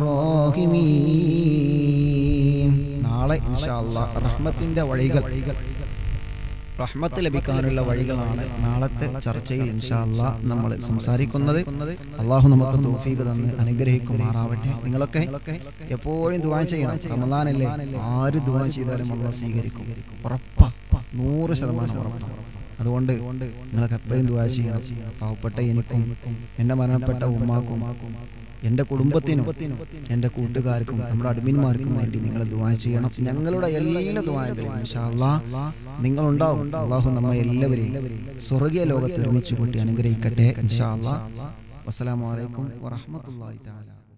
റഹീമീൻ. നാളെ ഇൻഷാ അല്ലാഹ് റഹ്മത്തിന്റെ വഴികൾ, റഹ്മത്ത് ലഭിക്കാനുള്ള വഴികളാണ് നാളത്തെ ചർച്ചയിൽ ഇൻഷാ അല്ലാഹ് നമ്മൾ സംസാരിക്കുന്നത്. അല്ലാഹു നമുക്ക് തൗഫീഖ് തന്ന് അനുഗ്രഹിക്കുമാറാവട്ടെ. നിങ്ങളൊക്കെ എപ്പോഴും ദുആ ചെയ്യണം. റമളാനല്ലേ, ആര് ദുആ ചെയ്താലും അല്ലാഹ് സ്വീകരിക്കും. ഉറപ്പാ, 100% ഉറപ്പാണ്. അതുകൊണ്ട് നിങ്ങളൊക്കെ എപ്പോഴും ദുആ ചെയ്യണം. പാവപ്പെട്ട എനിക്കും എൻ്റെ മരണപ്പെട്ട ഉമ്മാക്കും എൻ്റെ കുടുംബത്തിനും എൻ്റെ കൂട്ടുകാർക്കും നമ്മുടെ അഡ്മിന്മാർക്കും വേണ്ടി നിങ്ങൾ ദുആ ചെയ്യണം. ഞങ്ങളുടെ എല്ലാ ദുആകളും ഇൻഷാ അല്ലാഹ് നിങ്ങളുണ്ടാവും. അല്ലാഹു നമ്മെ എല്ലാവരെയും സ്വർഗ്ഗീയ ലോകത്ത് ഒരുമിച്ച് കൂട്ടി അനുഗ്രഹിക്കട്ടെ ഇൻഷാ അല്ലാഹ്. വസ്സലാമു അലൈക്കും വറഹ്മത്തുള്ളാഹി തആല.